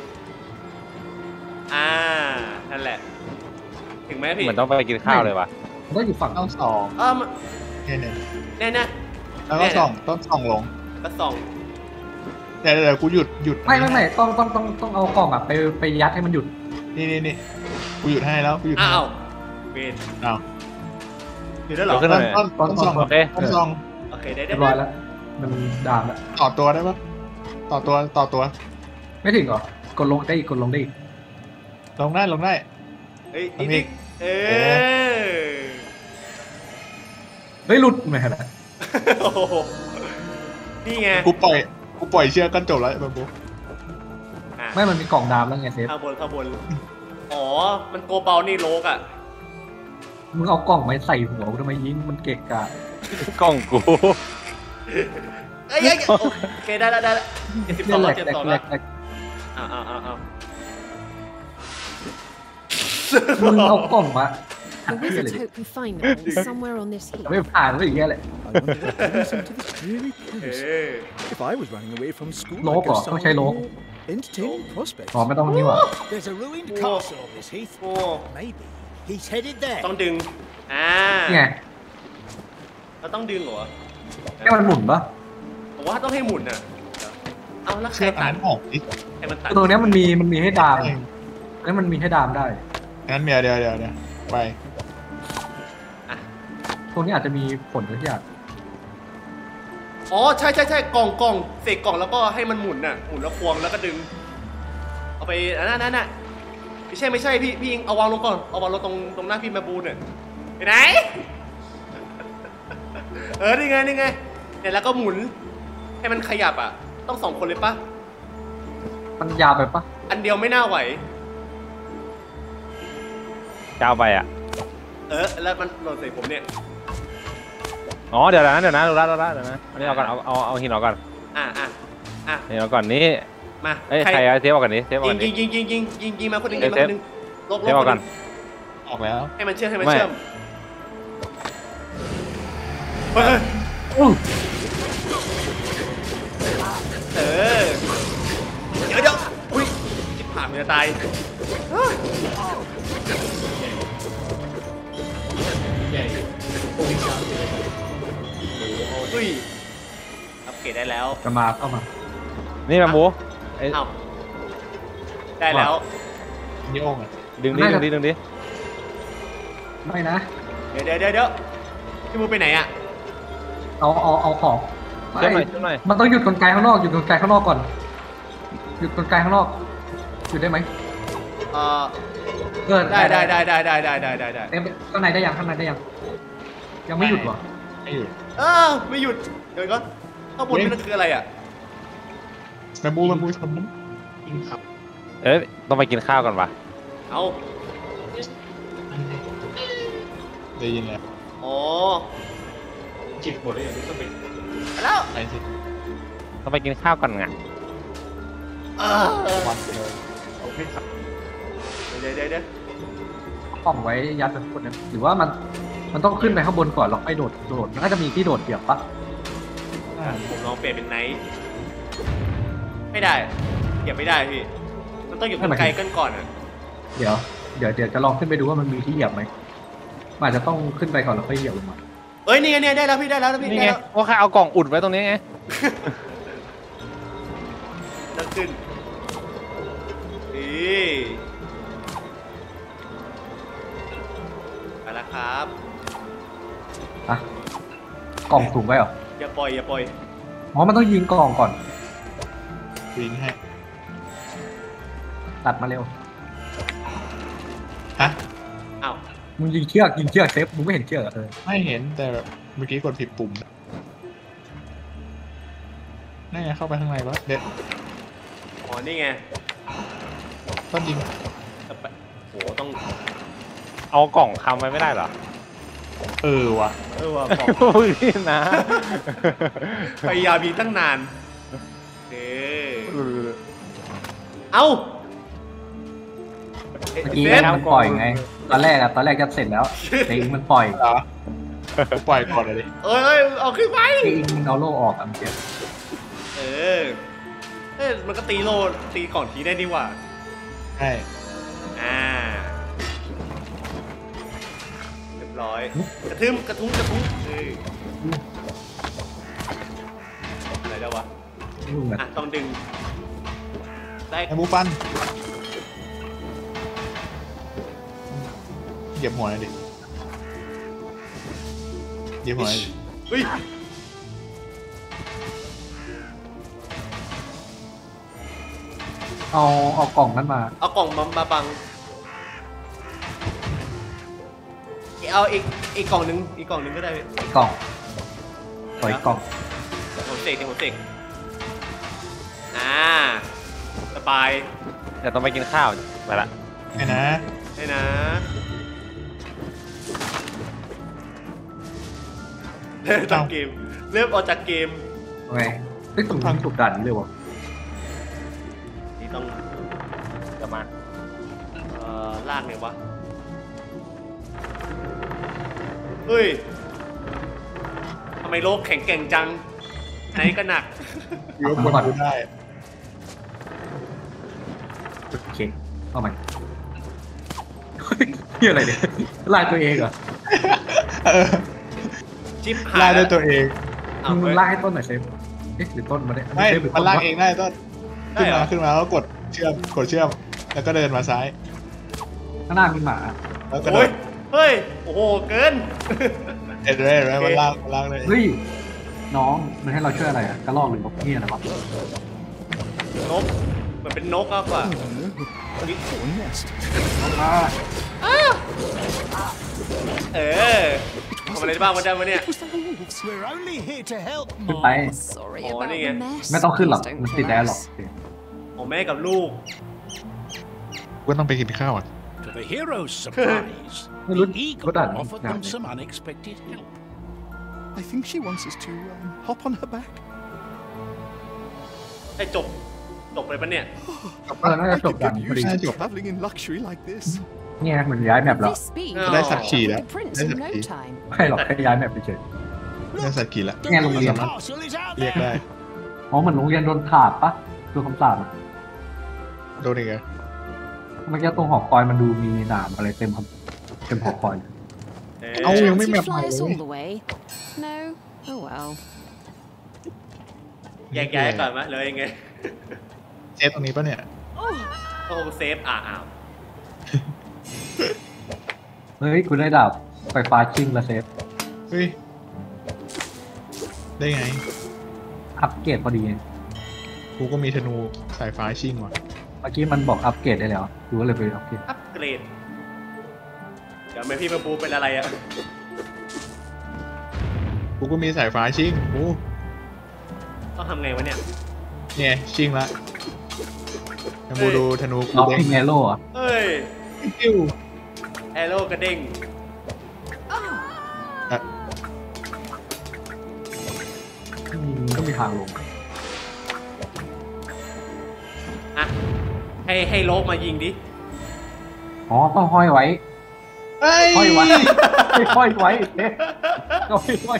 S3: อ่านั่นแหละถึงไหมพี่
S1: เหมือนต้องไปกินข้าวเลยวะ
S5: มันก็อยู่ฝั่ง
S4: ต้องสอง
S3: เออมัน
S4: เนี่ยเนี่ย
S3: แน่นะ
S4: แล้วก็สองต้องสองลง
S3: ก็ส่อง
S4: เดี๋ยวเดี๋ยวกูหยุดหยุด
S5: ไม่ไม่ไม่ต้องต้องต้องต้องเอากล่องอะไปไปยัดให้มันหยุด
S4: นี่นี่นี่กูหยุดให้แล้วกูหยุดให้
S3: อ้าวเวท
S4: อ้าว
S3: อยู่ได้เหรอ
S1: ขึ้นหน่อย
S4: ต้นต้นสอง
S1: โอเค
S4: ต้นสอง
S3: โอเคได้ได้
S5: เรียบร้อยแล้ว มันด่านแล้ว
S4: ต่อตัวได้ปะต่อตัวต่อตัว
S5: ไม่ถึงเหรอกดลงได้อีกกดลงได้อีก
S4: ลงได้ลงได้
S3: เฮ้ย
S4: ลง
S3: นี่
S4: อีก
S3: เออ
S5: เฮ้ยหลุดไม่ขนาด
S3: โอ้โหนี่ไง
S4: กูปล่อยกูปล่อยเชือกกันจบแล้วบัมบู
S3: อ่ะ
S5: ไม่มันมีกล่องดามแล้วไงเซฟ
S3: ข้างบนข้างบนอ๋อมันตัวเบานี่โลกอ่ะ
S5: มึงเอากล่องไว้ใส่หัวกูทำไมยิงมันเกะกะ
S1: กล้องกู
S3: เอ้ยเอ้ยโอเคได้แล้วได้แล้วเจ็ดสิบสอง
S5: แหล
S3: แล้ว
S5: ก
S3: เจ็ด
S5: แหล
S3: สิบ
S5: ก
S3: สอง
S5: แหล
S3: แล้ว
S5: กแหลก
S3: อ้าวอ้าวอ้าวอ้าว
S5: มึงเอากล่องมา
S8: The wizards hope we find them all somewhere on this heap.
S5: ไม่ผ่านไม่อย่างเงี้ยแหละ
S7: I wonder what brings him to this dreary
S3: เอ
S7: place.
S3: อ
S7: If I was running away from school,
S5: Lố
S7: I'd go
S5: cỏ, không chơi
S7: somewhere
S5: lố.
S7: more entertaining prospects.
S5: อ๋อไม่ต้องนี่หว่า
S9: There's a ruined
S3: Whoa.
S9: castle on this heath.
S3: โอ้
S9: Maybe he's headed there.
S3: ต้องดึงอ่า
S5: นี่ไง
S3: เราต้องดึงเหรอ
S5: แค่มันหมุนปะ
S3: ผมว่าต้องให้หมุนอ่ะเอาแล้วใคร
S4: เชือกอัน
S3: ตัด
S4: นั้นออกดิ
S3: ใครมันตัด
S5: ตัวเนี้ยมันมีมันมีให้ดามแล้วมันมีให้ดามได้
S4: งั้นเดี๋ยวเดี๋ยวเดี๋ยวเดี๋ยวไป
S5: ตัวนี้อาจจะมีผลทุกอย่าง
S3: อ๋อใช่ใช่ใช่กล่องกล่องเสกกล่องแล้วก็ให้มันหมุนน่ะหมุนแล้วควงแล้วก็ดึง เอาไปอันนั้นนั่นน่ะไม่ใช่ไม่ใช่พี่พี่เอาวางลงก่อนเอาวางลงตรงตรงหน้าพี่แมบูนเนี่ยไปไหน เออนี่ไงนี่ไงเนี่ยแล้วก็หมุนให้มันขยับอ่ะ ต้องสองคนเลยปะ
S5: มันยาวไปปะ
S3: อันเดียวไม่น่าไหว
S1: ก้าวไปอ่ะ
S3: เออแล้วมันหล่นใส่ผมเนี่ย
S1: อ๋อเดี๋ยวนะเดี๋ยวนะดูละดูละเดี๋ยวนะอันนี้เอาก่อนเอาเอาเอาหินออกก่อน
S3: อ่ะอ่ะอ่ะ
S1: หินออกก่อนนี้
S3: มา
S1: เอ้ยใครเอาเทปออกก่อนนี้เทปออก
S3: ยิ
S1: ก่อง น
S3: ยิ
S1: นี้
S3: งยิงยิงยิงยิงยิงมาคนหนึง
S1: เท
S3: ยิ
S1: ป
S3: งมาคนหนึงลบล
S1: เทป
S3: บ
S1: ออก
S3: ค
S1: ก่อน น
S3: หนึ่ง
S4: ออกแล้ว
S3: ให้มันเชื่อมให้มัน
S1: ไม่
S3: เชื่อมเฮ้ย
S5: อู้
S3: เออเดี๋ยวเดี๋ยวอุ้ยจิบผ่านมันจะตายเฮ้ยอุ้ยอัปเกรดได้แล้ว
S5: จะมาเข้ามา
S1: นี่มาหมูไอ้
S3: เอ้าได้แล้ว
S4: นี่โอ่งอ่ะ
S1: ดึงดิดึงดิดึงดิ
S5: ไม่นะ
S3: เดี๋ยวเดี๋ยวเดี๋ยวเดี๋ยวพี่มูไปไหนอ่ะ
S5: เอาเอาเอาของ
S1: เชื่อมหน่อย
S5: ไม่
S1: เชื่อมหน่อย
S5: มันต้องหยุดกลไกข้างนอกหยุดกลไกข้างนอกก่อนหยุดกลไกข้างนอกหยุดได้ไหม
S3: เออ
S5: เกิน
S3: ได้ได้ได้ได้ได้ได้ได้ได้ได้
S5: เต็มข้างในได้ยังข้างในได้ยังยังไม่หยุดวะ
S4: ไม่หยุด
S3: เออไม่หยุดเดี๋ยวก่อนข้างบนนี่มันคืออะไรอ่ะ
S4: แมบูแมบูชนนั้นยิงขับ
S1: เอ้ยต้องไปกินข้าวก่อนปะ
S3: เอา
S4: ได้ยินแล้ว
S3: อ๋อ
S4: จิบหมดเลยอย่างนี้ต้องไป
S3: แล้ว
S4: ไปสิ
S1: ต้องไปกินข้าวก่อนไง
S3: เออ
S4: วันเดียวโอเคครับ
S3: เดี๋ยวเดี๋ยวเดี๋ยว
S5: กล่องไว้ยัดเป็นคนนั้นหรือว่ามันมันต้องขึ้นไปข้างบนก่อนแล้วไปโดดโดดมันก็จะมีที่โดดเดี่ยวปะ
S3: ผมลองเปลี่ยนเป็นไนท์ไม่ได้เก็บไม่ได้พี่ มันต้องอยู่ไกลกันก่อนอ่ะ
S5: เดี๋ยวเดี๋ยวเดี๋ยวจะลองขึ้นไปดูว่ามันมีที่เหยียบไหมมันอาจจะต้องขึ้นไปก่อนแล้วค่อยเหยียบลงมา
S3: เอ้ยนี่ไงเนี่ยได้แล้วพี่ได้แล้วพี่
S1: นี่
S3: ได้
S1: ไง
S3: แล้ว
S1: ว่าใครเอากล่องอุดไว้ตรงนี้ไง
S3: นั่งขึ้นดีไปแล้วครับ
S5: อะกล่องสูงไปเหรอ
S3: อย่าปล่อยอย่าปล่อย
S5: อ๋อมันต้องยิงกล่องก่อน
S4: วิ่งให้
S5: ตัดมาเร็ว
S4: ฮะ
S3: อ้าว
S5: มึงยิงเชือกยิงเชือกเซฟมึงไม่เห็นเชือกเหรอเออ
S4: ไม่เห็นแต่เมื่อกี้กดผิดปุ่มนั่นไงเข้าไปข้างในวะเด็ด
S3: อ๋อนี่ไง
S4: ต้นยิง
S3: จะไปโหต้อง
S1: เอากล่องคำไว้ไม่ได้เหรอ
S4: เออว่ะ
S3: เออว่ะของ
S1: โอ้ยนะ
S3: พยายามยิงตั้งนานเออเอ้า
S5: เมื่อกี้มันปล่อยไง ตอนแรกอะตอนแรกจะเสร็จแล้วแต่อิงมันปล่อย
S4: เหรอกูปล่อยก่อนเลยดิ
S3: เอ้ยเอาขึ้นไป
S5: แต่อิงมันเอาโล่ออกอะเมื่อกี้
S3: เออเอ้ยมันก็ตีโลตีก่อนทีได้ดีกว่า
S4: ใช่
S3: อ่าเรียบร้อยกระทึมกระทุ้งกระทุ้งเอออะไรแล้ววะ
S5: มึงอะ
S3: อ่ะต้องดึงได้
S4: แมบูฟันเหยียบหัวหน่อยดิเหยียบหัวหน่อยดิ
S3: เฮ้ย
S5: เอาเอากล่องนั้นมา
S3: เอากล่องมามาบังเอาอีกอีกกล่องหนึ่งอีกกล่องหนึ่งก็ได้
S5: กล่องขออีกกล่อง
S3: ผมเสกผมเสกอ่าสบาย
S1: เดี๋ยวต้องไปกินข้าวไปละ
S4: ไอ้นะ
S3: ได้นะเริ่มจากเกมเริ่มออกจากเกม
S5: โอเคเฮ้ยตรงทางถูกด่านนี้เลยวะ
S3: นี่ต้อง
S1: จะมา
S3: เอ่อลากไงวะเฮ้ยทำไมโลกแข็งแกร่งจังไหนก็หนัก
S4: ยกบนดูได้
S5: โอเคเอาใหม่นี่อะไรเนี่ยลายตัวเองเหรอ
S4: เออ
S3: ชิปหาย
S4: ลากด้วยตัวเอง
S3: อ้าว
S5: มึง
S3: เฮ้ย
S5: ลากให้ต้นหน่อยเซฟเอ๊ะหรือต้นมาเนี่ย
S4: ไม่
S5: เซฟหรือ
S4: มั
S5: ต้
S4: น
S5: น
S4: ลาก
S5: วะ
S4: เองได้ต้น
S3: ได้
S4: ขึ้น
S3: เหร
S4: มา
S3: อ
S4: ขึ้นมาแล้วกดเชื่อมกดเชื่อมแล้วก็เดินมาซ้าย
S5: ข้างหน้ามีหมา
S4: แล้วก็
S3: โอ้
S4: เดิ
S3: ย
S4: น
S3: เฮ้ยโอ้โหเกิน
S4: เอ็ดเรย์มันลากมันลากเลย
S5: เฮ้ยน้องมันให้เราช่วยอะไรอ่ะกระรอกหรือนกเงี้ยนะครับ
S3: นกเหมือนเป็นนกมากกว่า
S7: A thorn nest.
S3: เออทำอะไรได้บ้างวันเดียววันเนี้ย
S9: It was the wolves. We're only here to help,
S5: ขึ้นไป
S9: Mom.
S8: Sorry
S3: Oh,
S8: about
S3: นี่
S8: the
S3: ไง
S8: mess.
S5: ไม่ต้องขึ้นหรอก
S8: Please
S5: มัน
S8: don't
S5: ติดได้หรอก
S8: collapse.
S3: ของแม่กับลูก
S4: ก็ต้องไปกินข้าวอ่ะ
S2: To the hero's surprise,
S5: Hey, look,
S2: the eagle
S5: look at that.
S2: offered them some unexpected help.
S7: I think she wants us to um, hop on her back.
S3: ให้จบจบเลยปะเนี่ย
S5: เออน่าจะ
S7: I
S5: จบ
S7: could
S5: ดัน
S7: get
S5: พอดี
S7: used to traveling in luxury like this.
S5: เนี่ยมันย้ายแมปแล้ว
S8: This speed,
S3: No.
S4: ได้สักขี่แล้ว
S8: the prince
S4: ได้
S8: in
S4: สัก
S8: no
S4: ขี่
S8: time.
S5: ไม่หรอกแค่ย้ายแมปเฉย
S4: ได้สักขี่แล้ว
S9: The
S5: Nghe lùng
S9: news
S5: liền.
S9: parcel is out
S4: เรียก
S9: there.
S4: ได้
S5: ๆอ๋อเหมือนโรงเรียนโดนขาดปะดูคำสาปอะ
S4: โดนอีกอ่ะ
S5: เมื่อกี้ตรงหอคอยมันดูมีหนามอะไรเต็มครับเต็มหอคอย
S3: เอ
S4: เอา
S3: อ
S4: ยังไม่
S8: Chance
S4: แม
S8: he'd
S4: ปใหม่
S8: fly us
S4: เลย
S8: all the way. No? Oh well.
S3: แยกย้ายก่อนมะเลยยังไง
S4: เซฟตรงนี้ปะเนี่ย
S3: ก็คงเซฟอ่าอ้าว
S5: เฮ้ยคุณได้ดาบไฟฟ้าชิงละเซฟ
S4: เฮ้ย ได้ไง
S5: อัปเกรดพอดี
S4: กูก็มีธนูสายฟ้าชิ่งว่ะ
S5: เมื่อกี้มันบอกอัปเกรดได้แล้วดูก็เลยไปอัปเกรด
S3: อัปเกรดเดี๋ยวแม่พี่มาปูเป็นอะไรอะ
S4: กูก็มีสายฟ้าชิ่งกู
S3: ต้องทำไงวะเนี่ย
S4: เนี่ยชิ่งละยังกูดูธนูกู
S5: ล็อก
S4: เด้ง
S5: พิงเอโร่อะ
S3: เฮ้ย
S4: กิ้ว
S3: แอโร่กระเด้ง
S4: อ่ะ
S5: อืมก็มีทางลง
S3: อ่ะให้ให้โลกมายิงดิ
S5: อ๋อต้องห้อยไว้
S4: เอ้ย
S5: ห้อยไว้ห้อยไว้เอ๊ะก็ห้อยไว้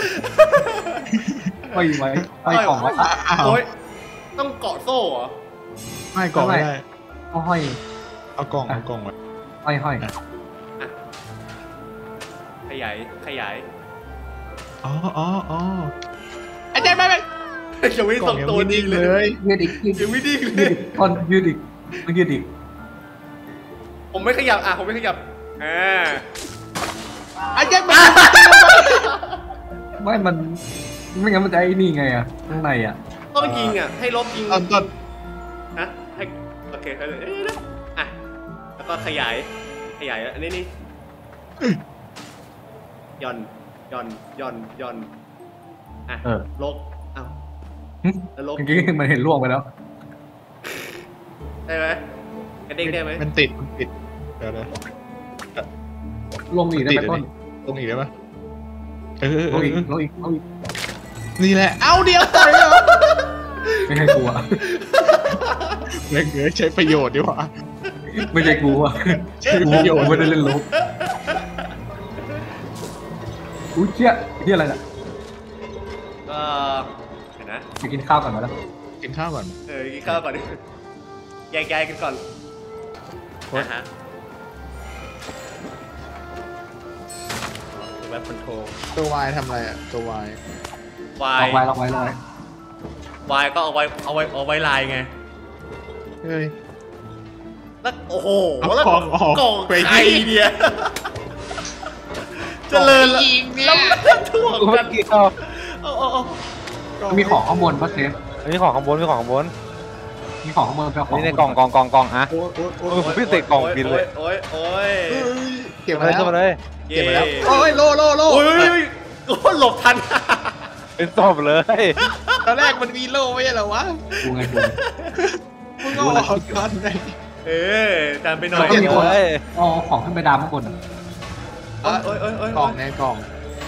S5: ห้อยไว้ห้อยกล่องไว้
S4: อ่ะอ้าว
S3: โอ้ยต้องเกาะโซ่เหรอ
S4: ไม่กล่องไม่ได้
S5: ต้องห้อย
S4: เอากล่องเอากล่องไว้
S5: ห้อยห้อย
S3: ขยายขยาย
S4: อ๋ออ๋ออ๋ออาจารย์ไปไป
S3: ยังไม่
S4: กล่
S3: ส่
S4: อง
S3: ง
S4: ยัง
S3: ตัว
S4: ไม่
S3: ดี
S4: นิ่ง
S3: เล
S4: เลย ย
S5: ยืดอีกยืด
S3: ยังไม่ดีเล
S5: ยืด
S3: ย
S5: อีกก่อนยืดอีกมันยืดอีก
S3: ผมไม่ขยับอ่ะผมไม่ขยับอ่า
S4: อาจารย์ไป
S5: ไม่มันไม่งั้นมันจะไอ้นี่ไงอะข้างในอะ
S3: ต้องยิงอ่ะให้ลบยิง
S4: ต้นต้น
S3: ฮะให้โอเคเอ้ยเอ้ยเอ้ยอ่ะแล้วก็ขยายขยายอันนี้นี่ย่อนย่อนย่อนย่อนอ่ะ
S5: เออ
S3: ลบอ้าว
S5: หึ
S3: แล้วลบ
S5: เมื่อกี้มันเห็นล่วงไปแล้ว
S3: ได้ไหมกระเด้งได้ไหม
S4: มันติดมันติดเดี๋ยวเดี๋ยว
S5: ลงอีกได้ไหมต้น
S4: ตรงอีกได้ปะเออเออ
S5: ลงอีก
S4: เออ
S5: ลงอีกลงอีก
S4: นี่แหละ เอาเดียวต่อยเหรอ
S5: ไม่ใช่กูอะ
S4: แม่งเอ้ยใช้ประโยชน์ดีกว่า
S5: ไม่ใช่กูอะ
S4: ใช้
S5: กู
S4: ประโยชน์
S5: ไม่ได้เล่นลบอุ้ยเชี่ยเชี่ยอะไรน่ะ
S3: ก็เห็นนะ
S5: ไปกินข้าวก่อนมาแล้ว
S4: กินข้าวก่อน
S3: เออกินข้าวก่อนดิแยกย้ายกันก่อนนะฮะเว็บคอนโทรล
S4: ตัววายทำอะไรอ่ะตัววาย
S3: วา
S5: ล็
S3: ย
S5: อกไว้ล็อกไว้ล็อกไว้
S3: วายก็เอาไว้เอาไว้เอาไว้ลายไง
S4: เฮ้ย
S3: แล้วโอ้โห
S4: เอา
S3: แล้ว
S4: กล่องออก
S3: กล่อง
S4: ไป
S3: ใคร
S4: ยิง
S3: เนี่ยเจริญแล้วแล้วมันถ่วงกัน
S1: เอา
S3: เอาเอาเอา
S5: มีของข้างบนปะเซฟ
S1: อันนี้ของข้างบนมีของข้างบน
S5: มีของข้างบนไปเอาข
S1: อั
S5: อน ง
S1: นี้ในกล่องกล่องกล่องกล่องอะ
S4: โอ้ยโอ้ยโอ้
S1: เออย ผมพี่เตะกล่องกินเลย
S3: โอ้ยโอ้ยโอ้ย
S4: เฮ้ยเก็บมาแล้ว
S1: ขึ้นมาเลย
S4: เก็บมาแล้วโอ้ยโลโลโล
S3: โอ้ยโอ้ยหลบทัน
S1: เป็นศพเลย
S4: ตอนแรกมันมีโลไม่ใช่เหรอวะ
S5: กูไงกู
S4: มึงก็ออกก่อนไง
S3: เออดันไปหน่อย
S5: ก็มีคน
S1: เลย
S5: เอาของขึ้นไปดามข้างบน
S3: โอ้ยโอ้ยโอ้ยโอ้ย
S4: กล่องไงกล่อง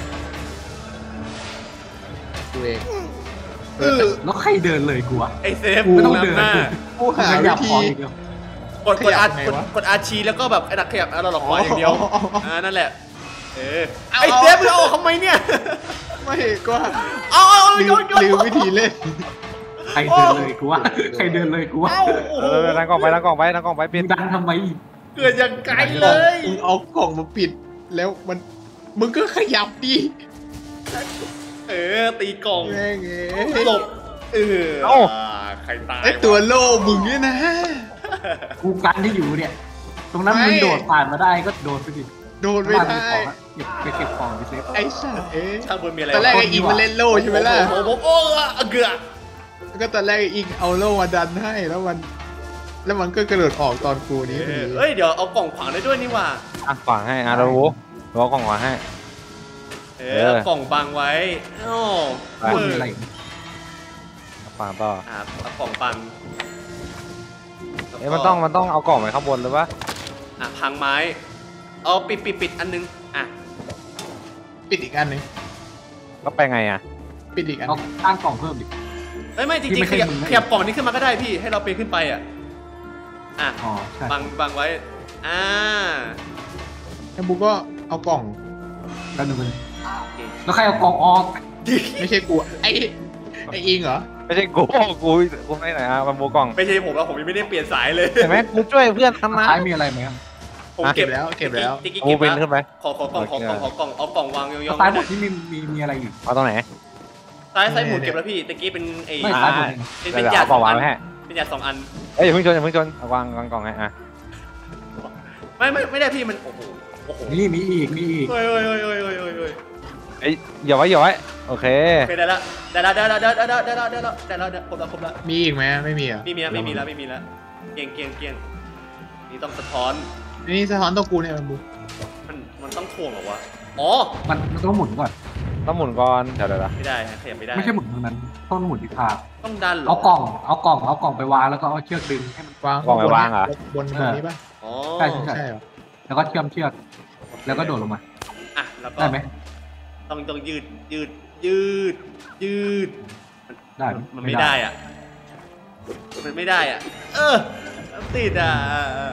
S4: กูเอง
S3: เออ
S5: แล้วใครเดินเลยกูอะ
S3: ไอเซฟ
S5: กูไม่ต้องเดิน
S3: หน้า
S4: กูหา
S5: ข
S4: วิ
S5: ยับ
S4: ธี
S5: ของอีกแล้ว
S3: กดกดอา
S4: ขยับไง
S3: กด
S4: วะ
S3: กดอาชีแล้วก็แบบไอ้ดักขยับเราหลอกขวาอย่างเดียว
S4: อ๋ออ๋ออ๋ออ่
S3: อ่านั่นแหละเออ
S4: เอา
S3: ไอเซฟมึงเอาออกทำไมเนี่ย
S4: ไม่ก็
S3: เอาเอาเอา
S4: ลื
S3: โย
S4: ม
S3: นโยน
S4: ลืมวิธีเล่น
S5: ใครเดินเลยกูอะใครเดินเลยกูอะ
S3: เอาโอ้
S1: เอ
S3: โห
S1: อนั่งกล่องไปนั่งกล่องไปนั่งกล่องไป
S5: มึ
S1: ปิด
S5: งดันทำไมอีก
S3: เกิดอย่างไกลเลย
S4: มึงเอากล่องมาปิด แล้วมันมึงก็ขยับดิ
S3: เออตีกล่อง
S4: แม่งเอ้ย
S3: หลบเออ
S1: เอ้า
S3: ใครตาย
S4: ไอตัวโลมึงเนี่ยนะ
S5: กูกันที่อยู่เนี่ย ตรงนั้น
S4: ไม่
S5: มึงโดดผ่านมาได้ก็โดดไปดิ
S4: โดนไม่
S5: บ้าน
S4: ได้
S5: มีของอะเก็บไปเก็บของไปเซฟ
S4: ไอ้สัสเอ๊ะ
S3: ข้างบนมีอะไร
S4: ตอนแรก
S3: วะ
S4: ไอ้อิงมันเล่นโลใช่ไหมล่ะ
S3: โอ้โหโอ้โหโอ้เกือ
S4: แล้วก็ตอนแรกไอ้อิงเอาโลมาดันให้แล้วมัน แล้วมันก็กระโดดออกตอนกูนี้พอดี
S3: เอ้ยเดี๋ยวเอากล่องขวางได้ด้วยนี่หว่า
S1: อ่ะขวางให้อ่ะเรารู้เราเอากล่องขวางให้
S3: เอ
S1: เอ
S3: อ
S1: อ
S3: กล่องบังไว้โอ้
S1: ไป
S5: คนมีอะไรอีก
S1: ขวางต่อ
S3: อ่ะเอากล่องบังแล้วก็
S1: เอ้ยมันต้องมันต้องเอากล่องไว้ข้างบนหรือปะ
S3: อ่ะพังไม้เอาปิดปิดปิดอันนึงอ่ะ
S4: ปิดอีกอันหนึง
S1: ก็ไปไงอ่ะ
S4: ปิดอีกอัน
S5: เอาตั้งกล่องเพิ่มดิ
S3: เอ้ยไม่จ
S5: ที่
S3: ริง
S5: ไม่
S3: ๆข
S5: ใช่
S3: ยับ
S5: มึงนะ
S3: ขยับกล่องนี้ขึ้นมาก็ได้พี่ให้เราปีนขึ้นไปอ่ะอ่ะ
S5: อ๋อใช่
S3: บังบังไว้อ่า
S4: แล้วบูก็เอากล่อง
S5: แล้วหนึ่งเลยแล้วใครเอากล่องออก
S4: ไม่ใช่กูไอ้ไอ้อิงเหรอ
S1: ไม่ใช่กูกูกูไม่ไหนอ่ะมันโบกล่อง
S3: ไม่ใช่ผมแล้วผมยังไม่ได้เปลี่ยนสายเลย
S1: เห็นไหมกูช่วยเพื่อนทำนะ
S5: ท้ายมีอะไรไหมครับ
S3: ผม
S1: อ่ะ
S3: เก็บ
S4: แล้วเก็บแล้ว
S3: ติ๊กกิ๊ก
S1: กู
S3: เก็บ
S1: เป็น
S3: แล้ว
S1: ขึ้นไป
S3: ขอขอกล่องขอกล่องขอกล่องเอากล่องวางยองๆ
S5: ซ้ายบ
S3: ไว้
S5: นที่มีมีมีอะไรอีก
S1: เอาตรงไหน
S3: ซ้ายซ้ายหมุนเก็บแล้วพี่ตะกี้เป็นไอ้
S5: ไม่
S1: อ่า
S5: ซ้ายบนนี่
S3: เป็น
S1: เดี๋
S3: เป็น
S1: ยว
S3: หยา
S1: เอา
S3: ด สอง
S1: กล่องวา
S3: อั
S1: ง
S3: น
S1: ไว้ให้
S3: เป็นหยาดสองอัน
S1: เอ้ยอย่าเพิ่งชนอย่าเพิ่งชนเอาวางวางกล่องให้อ่ะ
S3: ไม่ไม่ไม่ได้พี่มันโอ้โหโอ้โห
S5: นี่มีอีกมีอีก
S3: เฮ้ยเฮ้ยเฮ้ยเฮ้ยเฮ้ยเฮ้ยเฮ้ย
S1: เอ้ยอย่าไว้อย่าไว้โอเค
S3: โอเคได้แล้วได้แล้วได้แล้วได้แล้วได้แล้วได้แล้วได้แล้วได้แล้วครบแล้วครบแล้ว
S4: มีอีกไหมไม่มีอ่ะ
S3: ไม่มีแล้วไม่มีแล้วไม่มีแล้วเกียงเกียงเกียงนี่ต้องสะท้อน
S4: นี่สะท้อนตัวกูเนี่ยมันบู
S3: มันมันต้องถ่วงเหรอวะอ๋อ
S5: มันมันต้องหมุนก่อน
S1: ต้องหมุนก่อนเดี๋ยวเดี๋ยวเดี๋ยว
S3: ไม่ได้ฮะขยับไม่ได้
S5: ไม่ใช่หมุนตรงนั้นต้องหมุนที่ทาง
S3: ต้องดันเหรอ
S5: เอากล่องเอากล่องเอากล่องไปวางแล้วก็เอาเชือกดึงให้มัน
S4: วาง
S1: กล่องไว้วางเหรอ
S4: บนบนนี้ป่ะ
S3: อ๋อ
S5: ใช่ใช่
S4: ใช่เหรอ
S5: แล้วก็เชื่อมเชือกแล้วก็โดดลงมา
S3: อ่ะแล้วก็
S5: ได้ไหม
S3: ต้องต้องยืดยืดยืดยืด
S5: ได้
S3: มันมันไม่ได้อ่ะมันไม่ได้อ่ะเออติดอ่ะ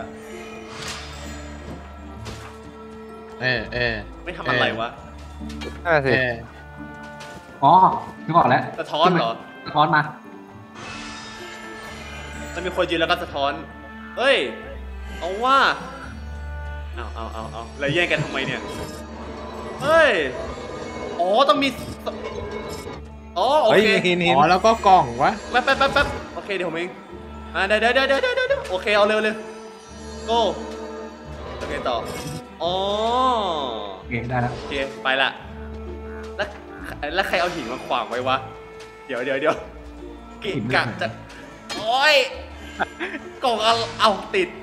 S4: เออเออ
S3: ไม่ทำอะไรวะ
S1: นั่นนะ
S4: เอ
S1: สิ
S4: อ
S5: อ๋อนึกออกแล้ว
S3: สะท้อนเหรอ
S5: สะท้อนมา
S3: มันมีคนยืนแล้วก็สะท้อนเฮ้ยเอาว่าเอาเอาเอาเอาแล้วแย่งกันทำไมเนี่ยเฮ้ยอ๋อต้องมีอ๋อโอ
S1: เฮ้ย
S3: เค
S1: หินหิน
S4: อ๋อแล้วก็กล่องวะ
S3: แป๊บแป๊บแป๊บแป๊บโอเคเดี๋ยวผมเองอ่าเดี๋ยวเดี๋ยวเดี๋ยวเดี๋ยวเดี๋ยวโอเคเอาเร็วเลยโก้โอเคต่ออ๋อ
S5: โอเคได้แล้ว
S3: โอเคไปละแล้วแล้วใครเอาหินมาขวางไว้วะเดี๋ยวเดี๋ยวเดี๋ยวกิกะจะโอ้ยกล่องเอาเอาติด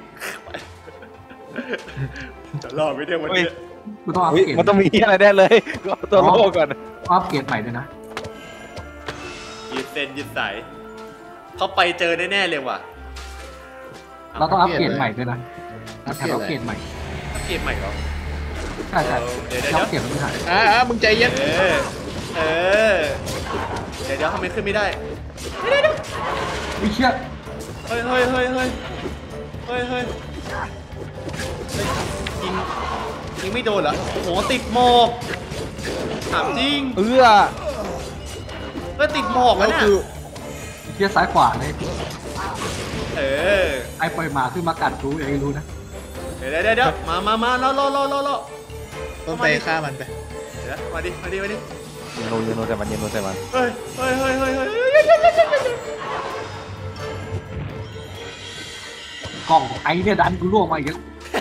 S3: จะรอดไม่ได้วันนี้
S5: กูต้องอัพ
S1: เฮ้ย
S5: เกรด
S1: มันต้องมีอะไรได้เลยก็เอาตัวโลกก่อน
S5: อัพเกรดใหม่ด้วยนะ
S3: ยืดเส้นยืดสายเขาไปเจอแน่ๆเลยว่ะ
S5: เราต้องอัพเกรดใหม่ด้วยนะอัพเกรดอัพเกรดใหม่
S3: เกมใหม่เหรอ
S5: ใช่ใช่
S3: เดี๋ยวเดี๋ยว
S5: อัพเกรดมันไม่หาย
S4: อ่าอ่ามึงใจเย็น
S3: เออเออเดี๋ยวเดี๋ยวทำไมขึ้นไม่ได้
S5: ไม่เชื่อ
S3: เฮ้ยเฮ้ยเฮ้ยเฮ้ยเฮ้ยเฮ้ยยิงยิงไม่โดนเหรอโอ้โหติดหมอกถามจริง
S1: เอื้อ
S3: ก็ติดหมอก
S4: แล้ว
S3: ะเนี่ย
S4: คือ
S5: เชื่อซ้ายขวาเลย
S3: เออ
S5: ไอ้ปล่อยหมาขึ้นมากัดกูเองรู้นะ
S3: เดี๋ยวเดี๋ยวเดี๋ยวมามามารอรอรอรอรอ
S4: ต้นไปฆ่ามันไป
S3: เดี๋ยวมาดิมาดิมาดิ
S1: ยืนโนยืนโนใส่มันยืนโนใส่มัน
S3: เฮ้ยเฮ้ยเฮ้ยเฮ้ยเฮ้ย
S5: กล่องไอ้เนี่ยดันกูล่วงมาอีกแล้ว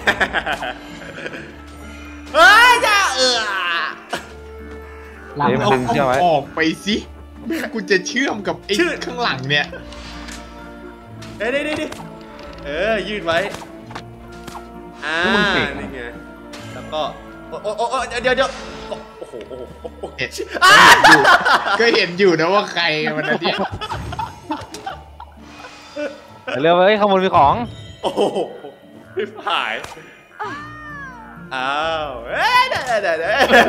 S3: เฮ้ยจ้าเออ
S5: ลาก
S1: เฮ้ยมัน
S5: มา
S1: ดึงเชือกไว้
S4: ออกไปสิกูจะเชื่อมกับไอ้ข้างหลังเนี่ย
S3: เดี๋ยวเดี๋ยวเดี๋ยวเออยืดไว้อ่านี่ไงแล้วก็โอ้โอ้โอ้เดี๋ยวเดี๋ยวโอ้โหโอ้โห
S4: เห็นอยู่ก็เห็นอยู่นะว่าใครมันอันเนี้ย
S1: เร็วเลยข้างบนมีของ
S3: โอ้โหไม่ผ่ายอ้าวเอ้ยเด้เด้เด้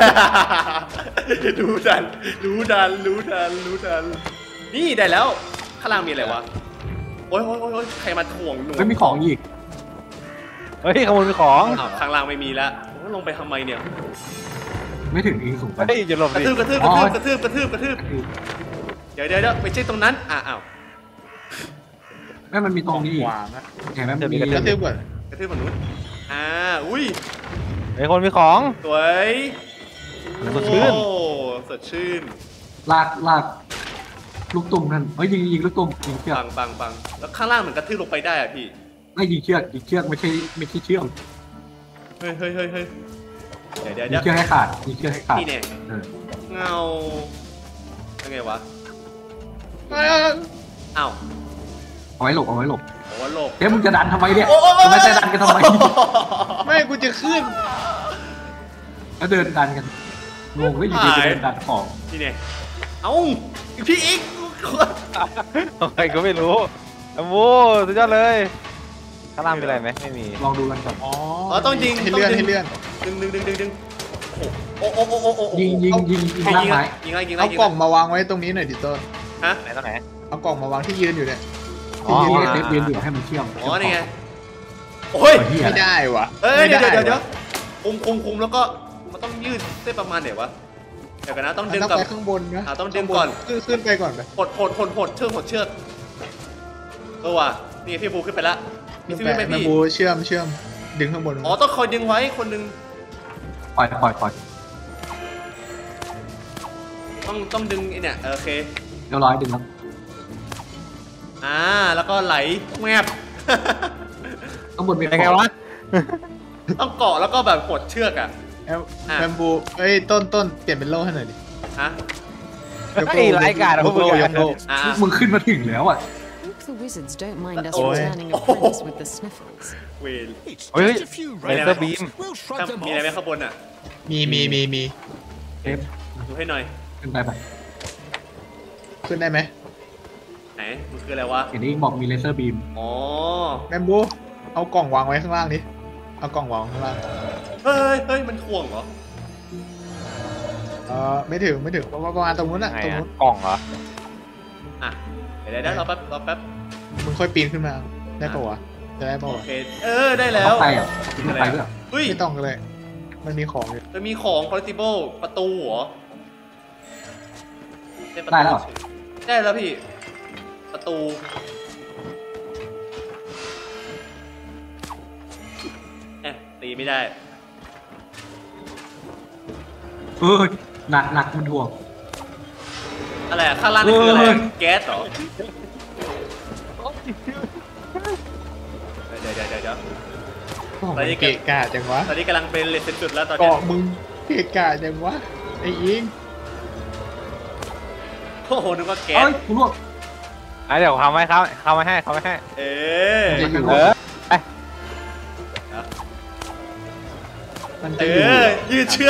S3: รู้ดันรู้ดันรู้ดันรู้ดันนี่ได้แล้วข้างล่างมีอะไรวะโอ้ยโอ้ยโอ้ยใครมาถ่วงหนู
S5: ไม่มีของอีก
S1: เฮ้ยข้างบนมีของ
S3: ข้างล่างไม่มีแล้วลงไปทำไมเนี่ย
S5: ไม่ถึงอีกสูงไป
S1: เฮ้ยจะหลบ
S3: กระ
S1: ดิ
S3: ทืบกระทืบกระทืบกระทืบกระทืบกระทืบเดี๋ยวเดี๋ยวเดี๋ยวไม่ใช่ตรงนั้นอ่ะอ้าว
S5: ไม่มันมีตรงนี้อีก
S4: วางอะ
S5: เห็นไหมมันมี
S4: กระทืบก่อน
S3: กระทืบฝั่งนู้นอ่าอุ้ย
S1: ไอ้คนมีของ
S3: สวย
S1: สดชื่น
S3: โอ้สดชื่น
S5: ลากลากลูกตุ่มนั่นเฮ้ยยิงยิงลูกตุ่มยิงเชือก
S3: บังบังบังแล้วข้างล่างเหมือนกระทืบลงไปได้อะพี่
S5: ไม่ยิงเชือกยิงเชือกไม่ใช่ไม่ใช่เชือก
S3: เฮ้ยเฮ้ยเฮ้ยเฮ้ยเดี๋ยวเดี๋ยว
S5: ยิ
S3: เดี๋
S5: ง
S3: ยว
S5: เชือกให้ขาดยิงเชือกให้ขาด
S3: นี่เนี่ย
S5: เออ
S3: เงายังไงวะ
S4: เอ้ย
S3: อ้าว
S5: เอาไว้หลบเอาไว้หลบ
S3: โอ้โลก
S5: เฮ้ยมึงจะดันทำไมเนี่ย
S3: โอ้โอ้โอ้
S5: ทำไมจะดันกันทำไม
S4: ไม่กูจะขึ้น
S5: แล้วเดินดันกันงงก็อยู่ดีๆเดินดันของ
S3: นี่เนี่ยเอ้าพี่อีก
S1: ใครก็ไม่รู้โอ้โหสุดยอดเลยข้างล่างมีอะไรไหมไม่มี
S5: ลองดูกันก่อน
S4: อ๋อ
S3: อ๋อต้องยิง
S4: ให้เลื่อน
S3: ต้องยิง
S4: ให้เลื่อน
S3: ดึงดึงดึงดึงดึงโอ้โอ้โอ้โอ้โอ้
S5: ยิงยิงยิงยิง
S3: ยิง
S5: ล่าง
S3: ยิง
S5: ไม้
S3: ยิงอะไรยิงอะไร
S4: เอา
S3: ยิง
S4: กล่องมาวางไว้ตรงนี้หน่อยดิต้น
S3: ฮะ
S1: ไหนตรงไหน
S4: เอากล่องมาวางที่ยืนอยู่เนี่ย
S1: อ๋อ
S5: ยิง
S1: อ๋อ
S5: เซฟเวียนอยู่ให้มันเชื่อม
S3: อ๋อนี่ไงโอ้ย
S5: เหี้ย
S4: ไม่ได้วะ
S3: เอ้ยเดี๋ยว
S4: ไม่
S3: เดี๋ยวเดี๋ยว
S4: วะ
S3: คุมคุมคุมแล้วก็มันต้องยืดเส้นประมาณไหนวะเดี๋ยวกันนะต้อง
S4: มัน
S3: ดึง
S4: ต้อง
S3: กับ
S4: ไปข้างบนนะ
S3: อ่ะต้องดึงก่อน
S4: ขึ้นขึ้นไปก่อนไป
S3: หดหดหดหดเชือกหดเชือกเออว่ะนี่พี่บูขึ้นไปละมี
S4: ขึ้น
S3: ซื้อ
S4: ไป
S3: ไหม
S4: แม
S3: พี่
S4: บูเชื่อมเชื่อมดึงข้างบน
S3: อ๋อต้องคอยดึงไว้คนนึง
S5: ปล่อยปล่อยปล่อย
S3: ต้องต้องดึงไอ้เนี่ยโอเค
S5: เรียบร้อยดึงแล้ว
S3: อ่าแล้วก็ไหลแมบ
S5: ข้างบนเป็น
S1: ยังไงวะ
S3: ต้องเกาะแล้วก็แบบหดเชือกอ่ะ
S4: แอม
S3: อ่ะ
S4: แมบูเอ้ยต้นต้นเปลี่ยนเป็นโล่ให้หน่อยดิ
S3: ฮะ
S4: ยก
S1: ไอ้
S4: โล่
S1: รายการ
S4: ย
S1: พวก
S4: ก
S1: มึง
S4: โล่ย
S1: อะ
S4: กโล่
S3: อ่า
S5: มึงขึ้นมาถึงแล้วอ่ะ
S8: Hope the wizards don't mind us
S4: Oi.
S8: returning a prince with the sniffles.
S3: เวร
S9: It's
S1: Oi,
S9: just a few
S1: laser
S9: raindrops.
S1: beam.
S9: We'll
S3: ถ้า
S9: shrug them
S3: มีอะไรไหม
S9: off.
S3: ข้างบนอ่ะ
S4: มีมีมีมี
S5: เซฟ
S3: ดูให้หน่อย
S5: ขึ้นไปไป
S4: ขึ้นได้ไหม
S3: ไหนมันคืออะไรวะ
S5: เห็นนี้บอกมีเลเซอร์บีม
S3: อ๋อ
S4: แมบูเอากล่องวางไว้ข้างล่างดิเอากล่องวางข้างล่าง
S3: เฮ้ยเฮ้ยมันถ่วงเหรอ
S4: เออไม่ถึงไม่ถึงประมาณประมาณตรงนู้นอะ
S1: ไหน
S4: ตรง
S1: อะ
S4: นู้น
S1: กล่องเหรอ
S3: อ่ะเดี๋ยวเดี๋ยวรอแป๊บรอแป๊บ
S4: มึงค่อยปีนขึ้นมาได้ปะวะจะได้ปะ
S3: โอ
S4: วะ
S3: เคเออได้แล้ว
S5: ต้องไปอ่ะต้องไปด้วย
S3: เฮ้ย
S4: ไม่ต้องเลย มันมีของอยู่
S3: มันมีของ portable ประตูเหรอใช่ประตู
S5: ได้แล้วเหรอ
S3: ได้แล้วพี่ ประตูเอ๊ะตีไม่ได้
S5: เออหนักหนักมันถ่วง
S3: อะไรอะข้างล่างนี่คืออะไร
S5: เออ
S3: แก๊สเหรอเดี๋ยวเดี๋ยวเดี๋ยวเดี๋ยว
S4: โอ้โห
S3: ไปดิ
S4: เกะกะจังวะ
S3: ตอนนี้กำลังเป็นเลสจุดแล้วตอนเนี้ย
S4: เกาะมึงเกะกะจังวะไอ้อิง
S3: โอ้โหนึกว่าแก๊
S5: เอ้
S3: ส
S5: ยกูล่วง
S1: อ่ะเดี๋ยวเขาไม่เขาเขาไม่ให้เขาไม่ให้
S3: เอ๊ะ
S5: มันจะอยู่
S1: เออ
S4: มัน
S3: เอ
S4: จะอยู่
S3: อยืดเชือก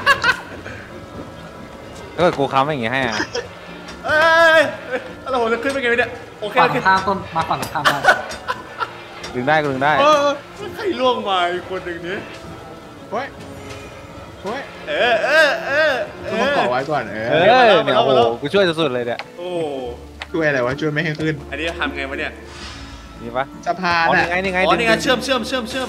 S1: ถ้าเกิดกูค้ำอย่างงี้ให้อ่ะ
S3: เอ้ยแล้วผมจะขึ้นไปไงเนี่ยโอเค
S5: ฝั่
S3: โอง เค
S5: ข้ามต้นมาฝั่งข้ามได้
S1: ดึงได้กูดึงได้
S3: เออใครล่วงมาอีกคนหนึ่งนี้
S4: เฮ้ยเฮ้ย
S3: เออเออเออเอ
S4: ต้อง
S3: อ
S4: เกาะไว้ก่อนเอ
S1: เอ
S4: อ
S1: อเนี่ยโอ้โหกูช่วยสุดๆเลยเนี่ย
S3: โอ้
S4: ช่วยอะไรวะช่วยไม่ให้ขึ้น
S3: อันนี้ทำไงวะเนี่ย
S1: นี่ปะ
S4: สะพาน
S1: อ๋อ
S4: น่ะ
S1: นี่ไงนี่ไง
S3: อ๋อนี่ไง
S1: ดึ
S3: เชื่อมเชื่อมเชื่อมเชื่อม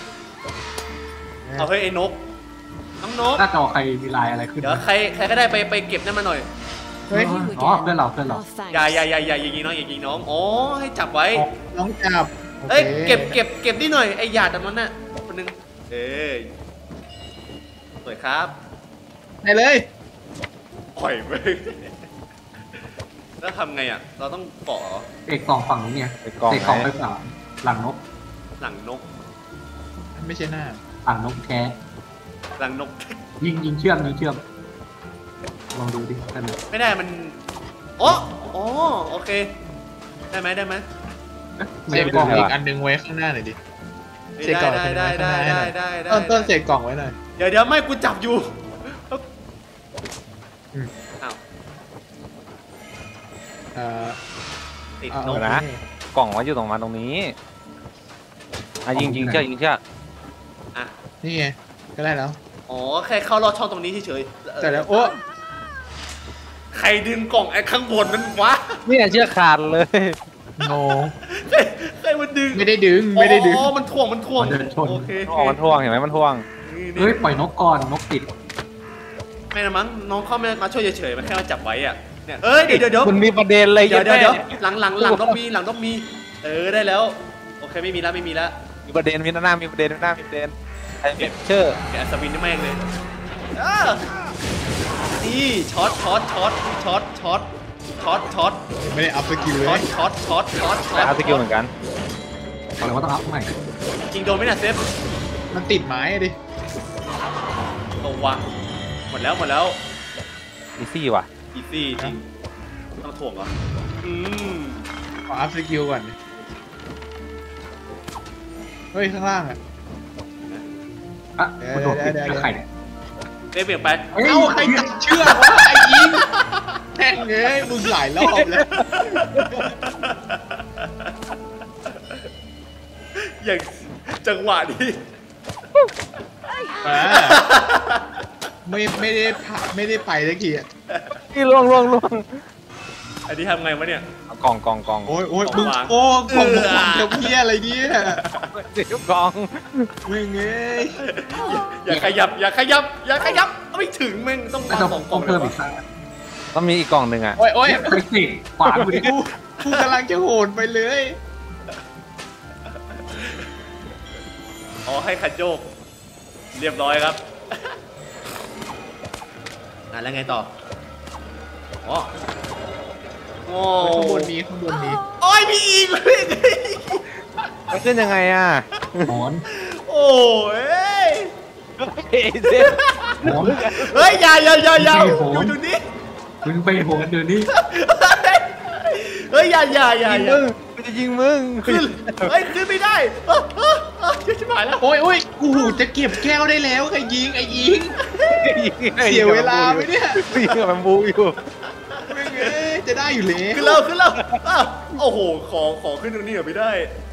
S3: เอาเฮ้ยไอ้นกน้องนก
S5: หน้าจอใครมีลายอะไรขึ้น
S3: เดี๋ยวใครใครก็ได้ไปไปเก็บนั่นมาหน่อย
S4: เฮ้ย
S5: อ๋อเพื่อนเราเพื่อนเรา
S8: Oh, thanks.
S3: อย่าอย่าอย่าอย่าอย่ายิงน้องอย่ายิงน้องอ๋อให้จับไว้
S4: น้องจับโอ
S3: เอ้ย
S4: ค
S3: เก็บเก็บเก็บนี่หน่อยไอ้หยาดอันนั้นน่ะคนนึงเอ้ยสวยครับ
S4: ได้เลย
S3: ปล่อยไปแล้วทำไงอ่ะเราต้องเกาะเหรอ
S5: เอกกล่องฝั่งนู้นไง
S1: ไปกล่อง
S5: เอกกล่อง
S1: ไหน
S5: ไปฝั่งหลังนก
S3: หลังนก
S4: ไม่ใช่หน้า
S5: หลังนกแท้
S3: หลังนก
S5: ยิงยิงเชื่อมยิงเชื่อมลองดูดิท่าน
S3: ไม่ได้มันอ๋ออ๋อโอเคได้ไหมได้ไหม
S5: เอ๊ะ
S4: เสียบกล่องอีกอันนึงไว้ข้างหน้าหน่อยดิเสกกล่อง
S3: ได้ได้ได้ได้ได้ได้
S4: ต้นต้นเสกกล่องไว้หน่อย
S3: เดี๋ยวเดี๋ยวไม่กูจับอยู่
S4: อืม
S3: อ้าว
S4: เอ่อ
S3: ติด
S4: เอา
S3: น
S4: เอา
S3: ก
S1: นะกล่องไว้อยู่ตรงมาตรงนี้อ่ะยิงยิงเชือกยิงเชือก
S3: อ่ะ
S4: นี่ไงก็ได้แล้ว
S3: อ๋อแค่เข้ารอดช่องตรงนี้เฉยๆ
S4: แต่แล้วโอ้
S3: ใครดึงกล่องไอ้ข้างบนนั้นวะ
S1: เนี่ยเชือกขาดเลย
S4: โน
S3: ใครใครมันดึง
S4: ไม่ได้ดึงไม่ได้ดึง
S3: อ๋อมันถ่วงมันถ่วง
S5: มันเดินชน
S3: โอเค
S1: อ๋อมันท่วงเห็นไหมมันท่วง
S3: นี่
S5: เฮ้ย
S3: นี่
S5: ปล่อยนกก่อนนกติด
S3: ไม่นะมั้งน้องเข้ามามาช่วยเฉยๆมันแค่มาจับไว้อ่ะเนี่ยเอ้ยเดี๋ยวเดี๋ยวเดี๋ยว
S1: คุณมีประเด็นเลย
S3: เดี๋ยวเดี๋ยว
S1: แม่
S3: เดี๋ยวหลังหลังหลังต้องมีหลังต้องมี เออได้แล้วโอเคไม่มีแล้วไม่มีแล้ว
S1: มีประเด็นมีหน้ามีประเด็นมีหน้ามีประเด็นไอ้เชื่อ
S3: แกะสวินได้แม่งเลยอ้านี่ช็อตช็อตช็อตช็อตช็อตช็อตช็อต
S4: ไม่ได้อัพสกิลเล
S3: ช็อต
S4: ย
S3: ช็อตช็อตช็อตช็อ
S1: แต่
S3: ต
S1: เอาสกิลเหมือนกัน
S5: อะไรว่าต้องอัพใหม่
S3: จริงโดนไหมน่ะเซฟ
S4: มันติดไม้อะดิ
S3: ตัวหมดแล้วหมดแล้ว
S1: อีซี่ว่ะ
S3: อีซี่จริงต้องถ่วงเหรออืม
S4: ขออัพสกิลก่อนดิเฮ้ยข้างล่างอ่ะ
S5: อ่ะ
S4: เดี๋ยว
S5: กระโดดติด
S4: เดี๋ยว
S5: เชือกไข่เนี่ย
S3: เซฟเปลี่ยนไป
S5: เฮ้ย
S4: เอ้าใครตัดเชือกวะไอ้ยิงแม่งเอ้ยมึงหลายรอบแล้ว
S3: อย่างจังหวะนี้
S4: อ่าไม่ไม่ได้ผ่าไม่ได้ไปสักทีอ่ะ
S1: นี่ล่วงล่วงล่วง
S3: อันนี้ทำไงวะเนี่ย
S1: เอากล่องกล่องกล่อง
S4: โอ้ยโอ้ย
S3: ของ
S4: มึง
S3: วาง
S4: โอ้ของ
S3: เออ
S4: ของเจ้าเพี้ยอะไรเนี่ย
S1: เดี๋ยวกล่อง
S4: มึงเอ้ย
S3: อย่าขยับอย่าขยับอย่าขยับไม่ถึงแม่งต้อง
S5: น่าว
S3: าง
S5: จะ
S3: สองกล่
S5: ต้
S3: อ
S5: อง ง
S3: เล
S5: เพิ่
S3: ย
S5: ม
S3: วะ
S5: อีกสัก
S1: ต้องมีอีกกล่องหนึ่งอ่ะ
S4: โอ้ยโอ้ย
S5: ไปสิขวางกูดิ
S4: กูกูกำลังจะโหนไปเลย
S3: อ๋อให้ขัดโยก เรียบร้อยครับ อ่ะแล้วไงต่ออ๋อโอ้
S4: ข้างบนนี้ข้างบนนี้
S3: โอ้ยมีอีกเลย
S1: มันขึ้นยังไงอ่ะ
S5: หอน
S3: โอ้ย
S1: เฮ้ยเจ๊
S5: หอน
S3: เฮ้ยอย่าอย่าอย่าอย่า
S5: ไม่โหน
S3: อยู่ตรงนี้
S5: มึงไปโหนเดี๋ยวนี้
S3: เฮ้ยอย่าอย่าอย่า
S1: ยิง
S3: อย่า
S1: มึงกูจะยิงมึง
S3: ขึ้นเฮ้ยขึ้นไม่ได้เออเออเออชิบหายแล้ว
S4: โอ้ยโอ้ยกูหูจะเก็บแก้วได้แล้วใครยิงไอ้ยิง เสียเวลาไหมเนี่ย
S1: ยิงกับแบมบูอยู่
S4: มึงเอ้ยจะได้อยู่แล้ว
S3: ขึ้นแล้วขึ้นแล้วอ้าวโอ้โหขอขอขึ้นตรงนี้เหรอไม่ได้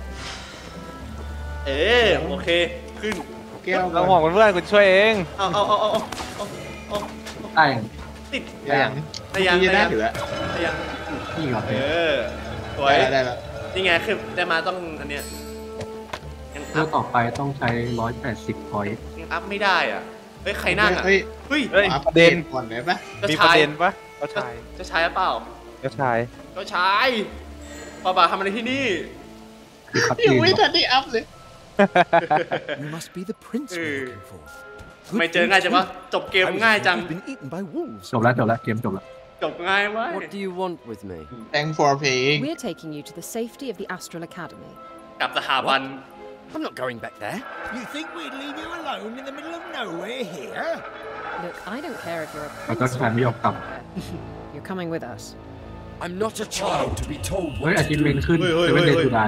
S3: เออโอเคขึ้น
S4: แก้ว
S1: เราห่วงเพื่อนๆกูช่วยเอง
S3: เอาเอาเอาเอาเอาเอาเอา
S5: ได้
S3: ติด
S4: อย่าง
S3: ได้ยัง
S4: จะ
S3: ได้
S4: ได้
S3: ยัง
S4: ถือแล้ว
S3: ได้ยัง
S5: นี่เหรอ
S3: เออสว
S4: ได้
S3: ย
S4: แล้วได้แล้ว
S3: นี่ไงคือได้มาต้องอันเนี้ยยัง
S5: เพื่
S3: อั
S5: อ
S3: พ
S5: ต่อไปต้องใช้ร้อยแปดสิบพอยต์
S3: ยังอัพไม่ได้อ่ะเฮ้ยใครนั่งอ่ะ
S4: เฮ้ย
S3: เฮ้ย
S1: เฮ้ย
S4: อัพ
S1: ประเด็น
S4: ก่อนเลยปะ
S3: เจ้า
S1: มีป
S3: ชา
S1: ระ
S3: ย
S1: เด็นปะเจ้าชาย
S3: เจ้าชายหรือเปล่า
S1: เจ้าชาย
S3: เจ้าชายป้าบ่าทำอะไรที่นี่
S5: คือคัด
S4: ยัง
S5: ยืน
S4: ไม่ทันได้อัพเลย
S7: You must be the prince
S3: Ừ.
S7: we're looking for.
S3: ไม่เจอง่ายจังวะจบเกม
S7: I was
S3: ง่าย
S7: told
S3: จัง
S7: you'd been eaten by wolves.
S5: จบแล้วจบแล้วเกมจบแล้ว
S3: จบง่ายไหม
S9: What do you want with me?
S4: Thank for playing
S8: We're taking you to the safety of the Astral Academy.
S3: กับสถาบัน
S9: I'm not going back there.
S7: You think we'd leave you alone in the middle of nowhere here?
S8: Look, I don't care if you're a
S5: แล้วก็
S8: prince
S5: ชายไม่ยอมกลับ
S8: You're coming with us.
S9: I'm not a child to be told
S5: เฮ้ย
S9: what
S5: อา
S9: to
S5: ทิตย์เมน
S9: do.
S5: ขึ้น
S3: เฮ้ยเฮ้ย
S5: จะไม่เด
S3: เฮ้ย
S5: ทูได้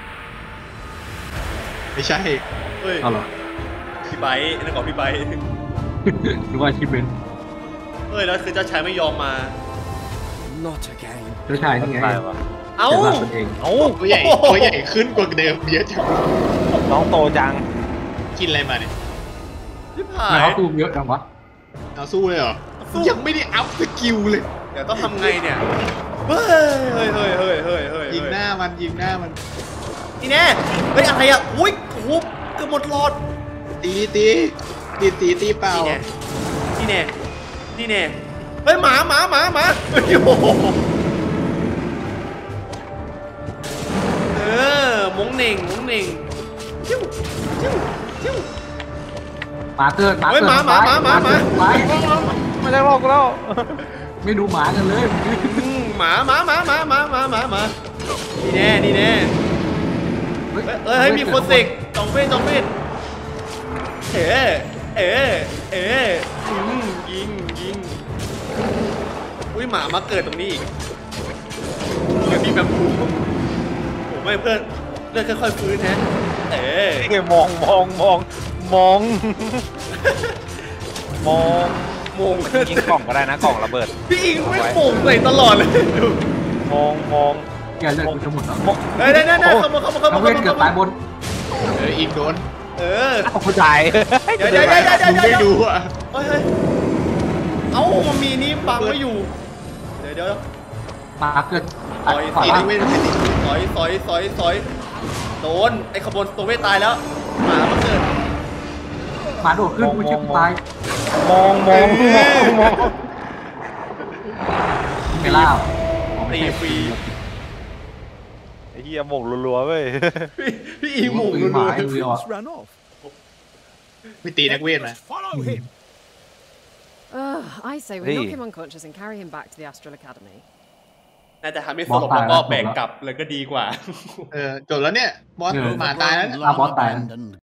S4: ไม่ใช่
S3: เฮ้ย
S5: เอาเหรอ
S3: พี่ไบร์ทนั่นก่อนพี่ไบร์ท
S5: นึกว่าอาทิตย์เมน
S3: เฮ้ยแล้วคือเจ้าชายไม่ยอมมา
S9: Not again.
S5: เจ้าชายนี่ไง
S1: ตายวะ
S3: เอ้า
S5: เสียหลักตัวเอง
S1: เอ้า
S4: ตัวใหญ่ตัวใหญ่ขึ้นกว่าเดิมเยอะจัง
S1: น้องโตจัง
S4: กินอะไรมาเนี่ย
S3: พี่ผา
S5: แล้
S3: ยว
S5: ตูมเยอะจังวะ
S4: เอาสู้เลยเหรอ
S3: สู้
S4: ยังไม่ได้อัพสกิลเลย
S3: เดี๋ยวต้องทำไงเนี่ย เฮ้ยเฮ้ยเฮ้ยเฮ้ยเฮ้ยเฮ้ย
S4: ยิงหน้ามันยิงหน้ามัน
S3: นี่แน่เฮ้ยอะไรอ่ะอุ้ยโอ้โหเกือบหมดหลอด
S4: ตีตีตีตีตีเปล่า
S3: นี่แน่นี่แน่นี่แน่เฮ้ยหมาหมาหมาหมาเฮ้ยโอ้โหเออมงเหน่งมงเหน่งจิ้วจิ้วจิ้ว
S5: หมาเกิดหมา
S3: เฮ้ย
S5: เกิด
S3: หมาหมาหมาหมาหมา
S5: ไป
S1: ไม่ได้หลอกกูแล้ว
S5: ไม่ดูหมากันเลย
S3: อืมหมาหมาหมาหมาหมาหมาหมาหมานี่แน่นี่แน่เอ้ยเอ้ยมีคนสิกจองเวทจองเวทเอ๋เอ๋เอ๋อืมยิงยิงอุ้ยหมามาเกิดตรงนี้อีกเดี๋ยวมีแบบโอ้ไม่เพื่อนเลือดค่อยๆฟื้นแฮะเอ๊ะ
S1: ไอ้มองมองมองมองมอง
S3: มง
S1: ยิงกล่องก็ได้นะกล่องระเบิด
S3: พี่อิงไม่โป่งใส่ตลอดเลยดู
S1: มองมอง
S5: แกเลือดกูจะหมดแล้ว
S1: มอง
S3: เฮ้ยได้ได้ได้เข้ามาเข้ามาเข้า
S5: น้
S3: มา
S5: องเว
S3: เข้าน มา
S5: เกือบตายบน
S4: เอออีกโดน
S3: เออ
S1: เอาผู้ชาย
S3: เดี๋ยวเดี๋ยวเดี๋ยวเดี๋ยว
S4: มึง
S3: เดี๋
S4: ไม่
S3: ยว
S4: ดูอ่ะ
S3: เฮ้ยเฮ้ยเอ้ามันมีนี่บังไม่อยู่เดี๋ยวเดี๋ยว
S5: มาเกิด
S3: ต่อย
S5: ขวา
S4: ตี
S5: ล่า
S4: นั
S5: ง
S4: กเวทตี
S3: สอยสอยสอยสอยโดนไอ้ขบวนตัวเวทตายแล้วหมามาเกิด
S5: มาโดดขึ้นกูชิบตาย
S1: มองมองมองมอง
S5: ไม่ล่า
S3: ตีฟรี
S1: ไอ้เหี้ยมงรัวๆเว้ย
S3: พี่พี่อิงหมู
S5: ปืน
S3: รั
S5: ห
S3: ว
S5: มายมือออก
S7: Just ran off.
S4: ไม่ตีนักเวทนะ
S7: Follow him.
S8: Ugh, I say we
S1: Hey.
S8: knock him unconscious and carry him back to the Astral Academy.
S3: ๆน่าจะทำให้สลบแล้วก็แบกกลับเลยก็ดีกว่า
S4: เออจบแล้วเนี่ยบอส
S5: เออ
S4: หมาตายแล้ว
S2: Ground
S5: Ah, bot
S2: long
S5: tayo.
S2: abandoned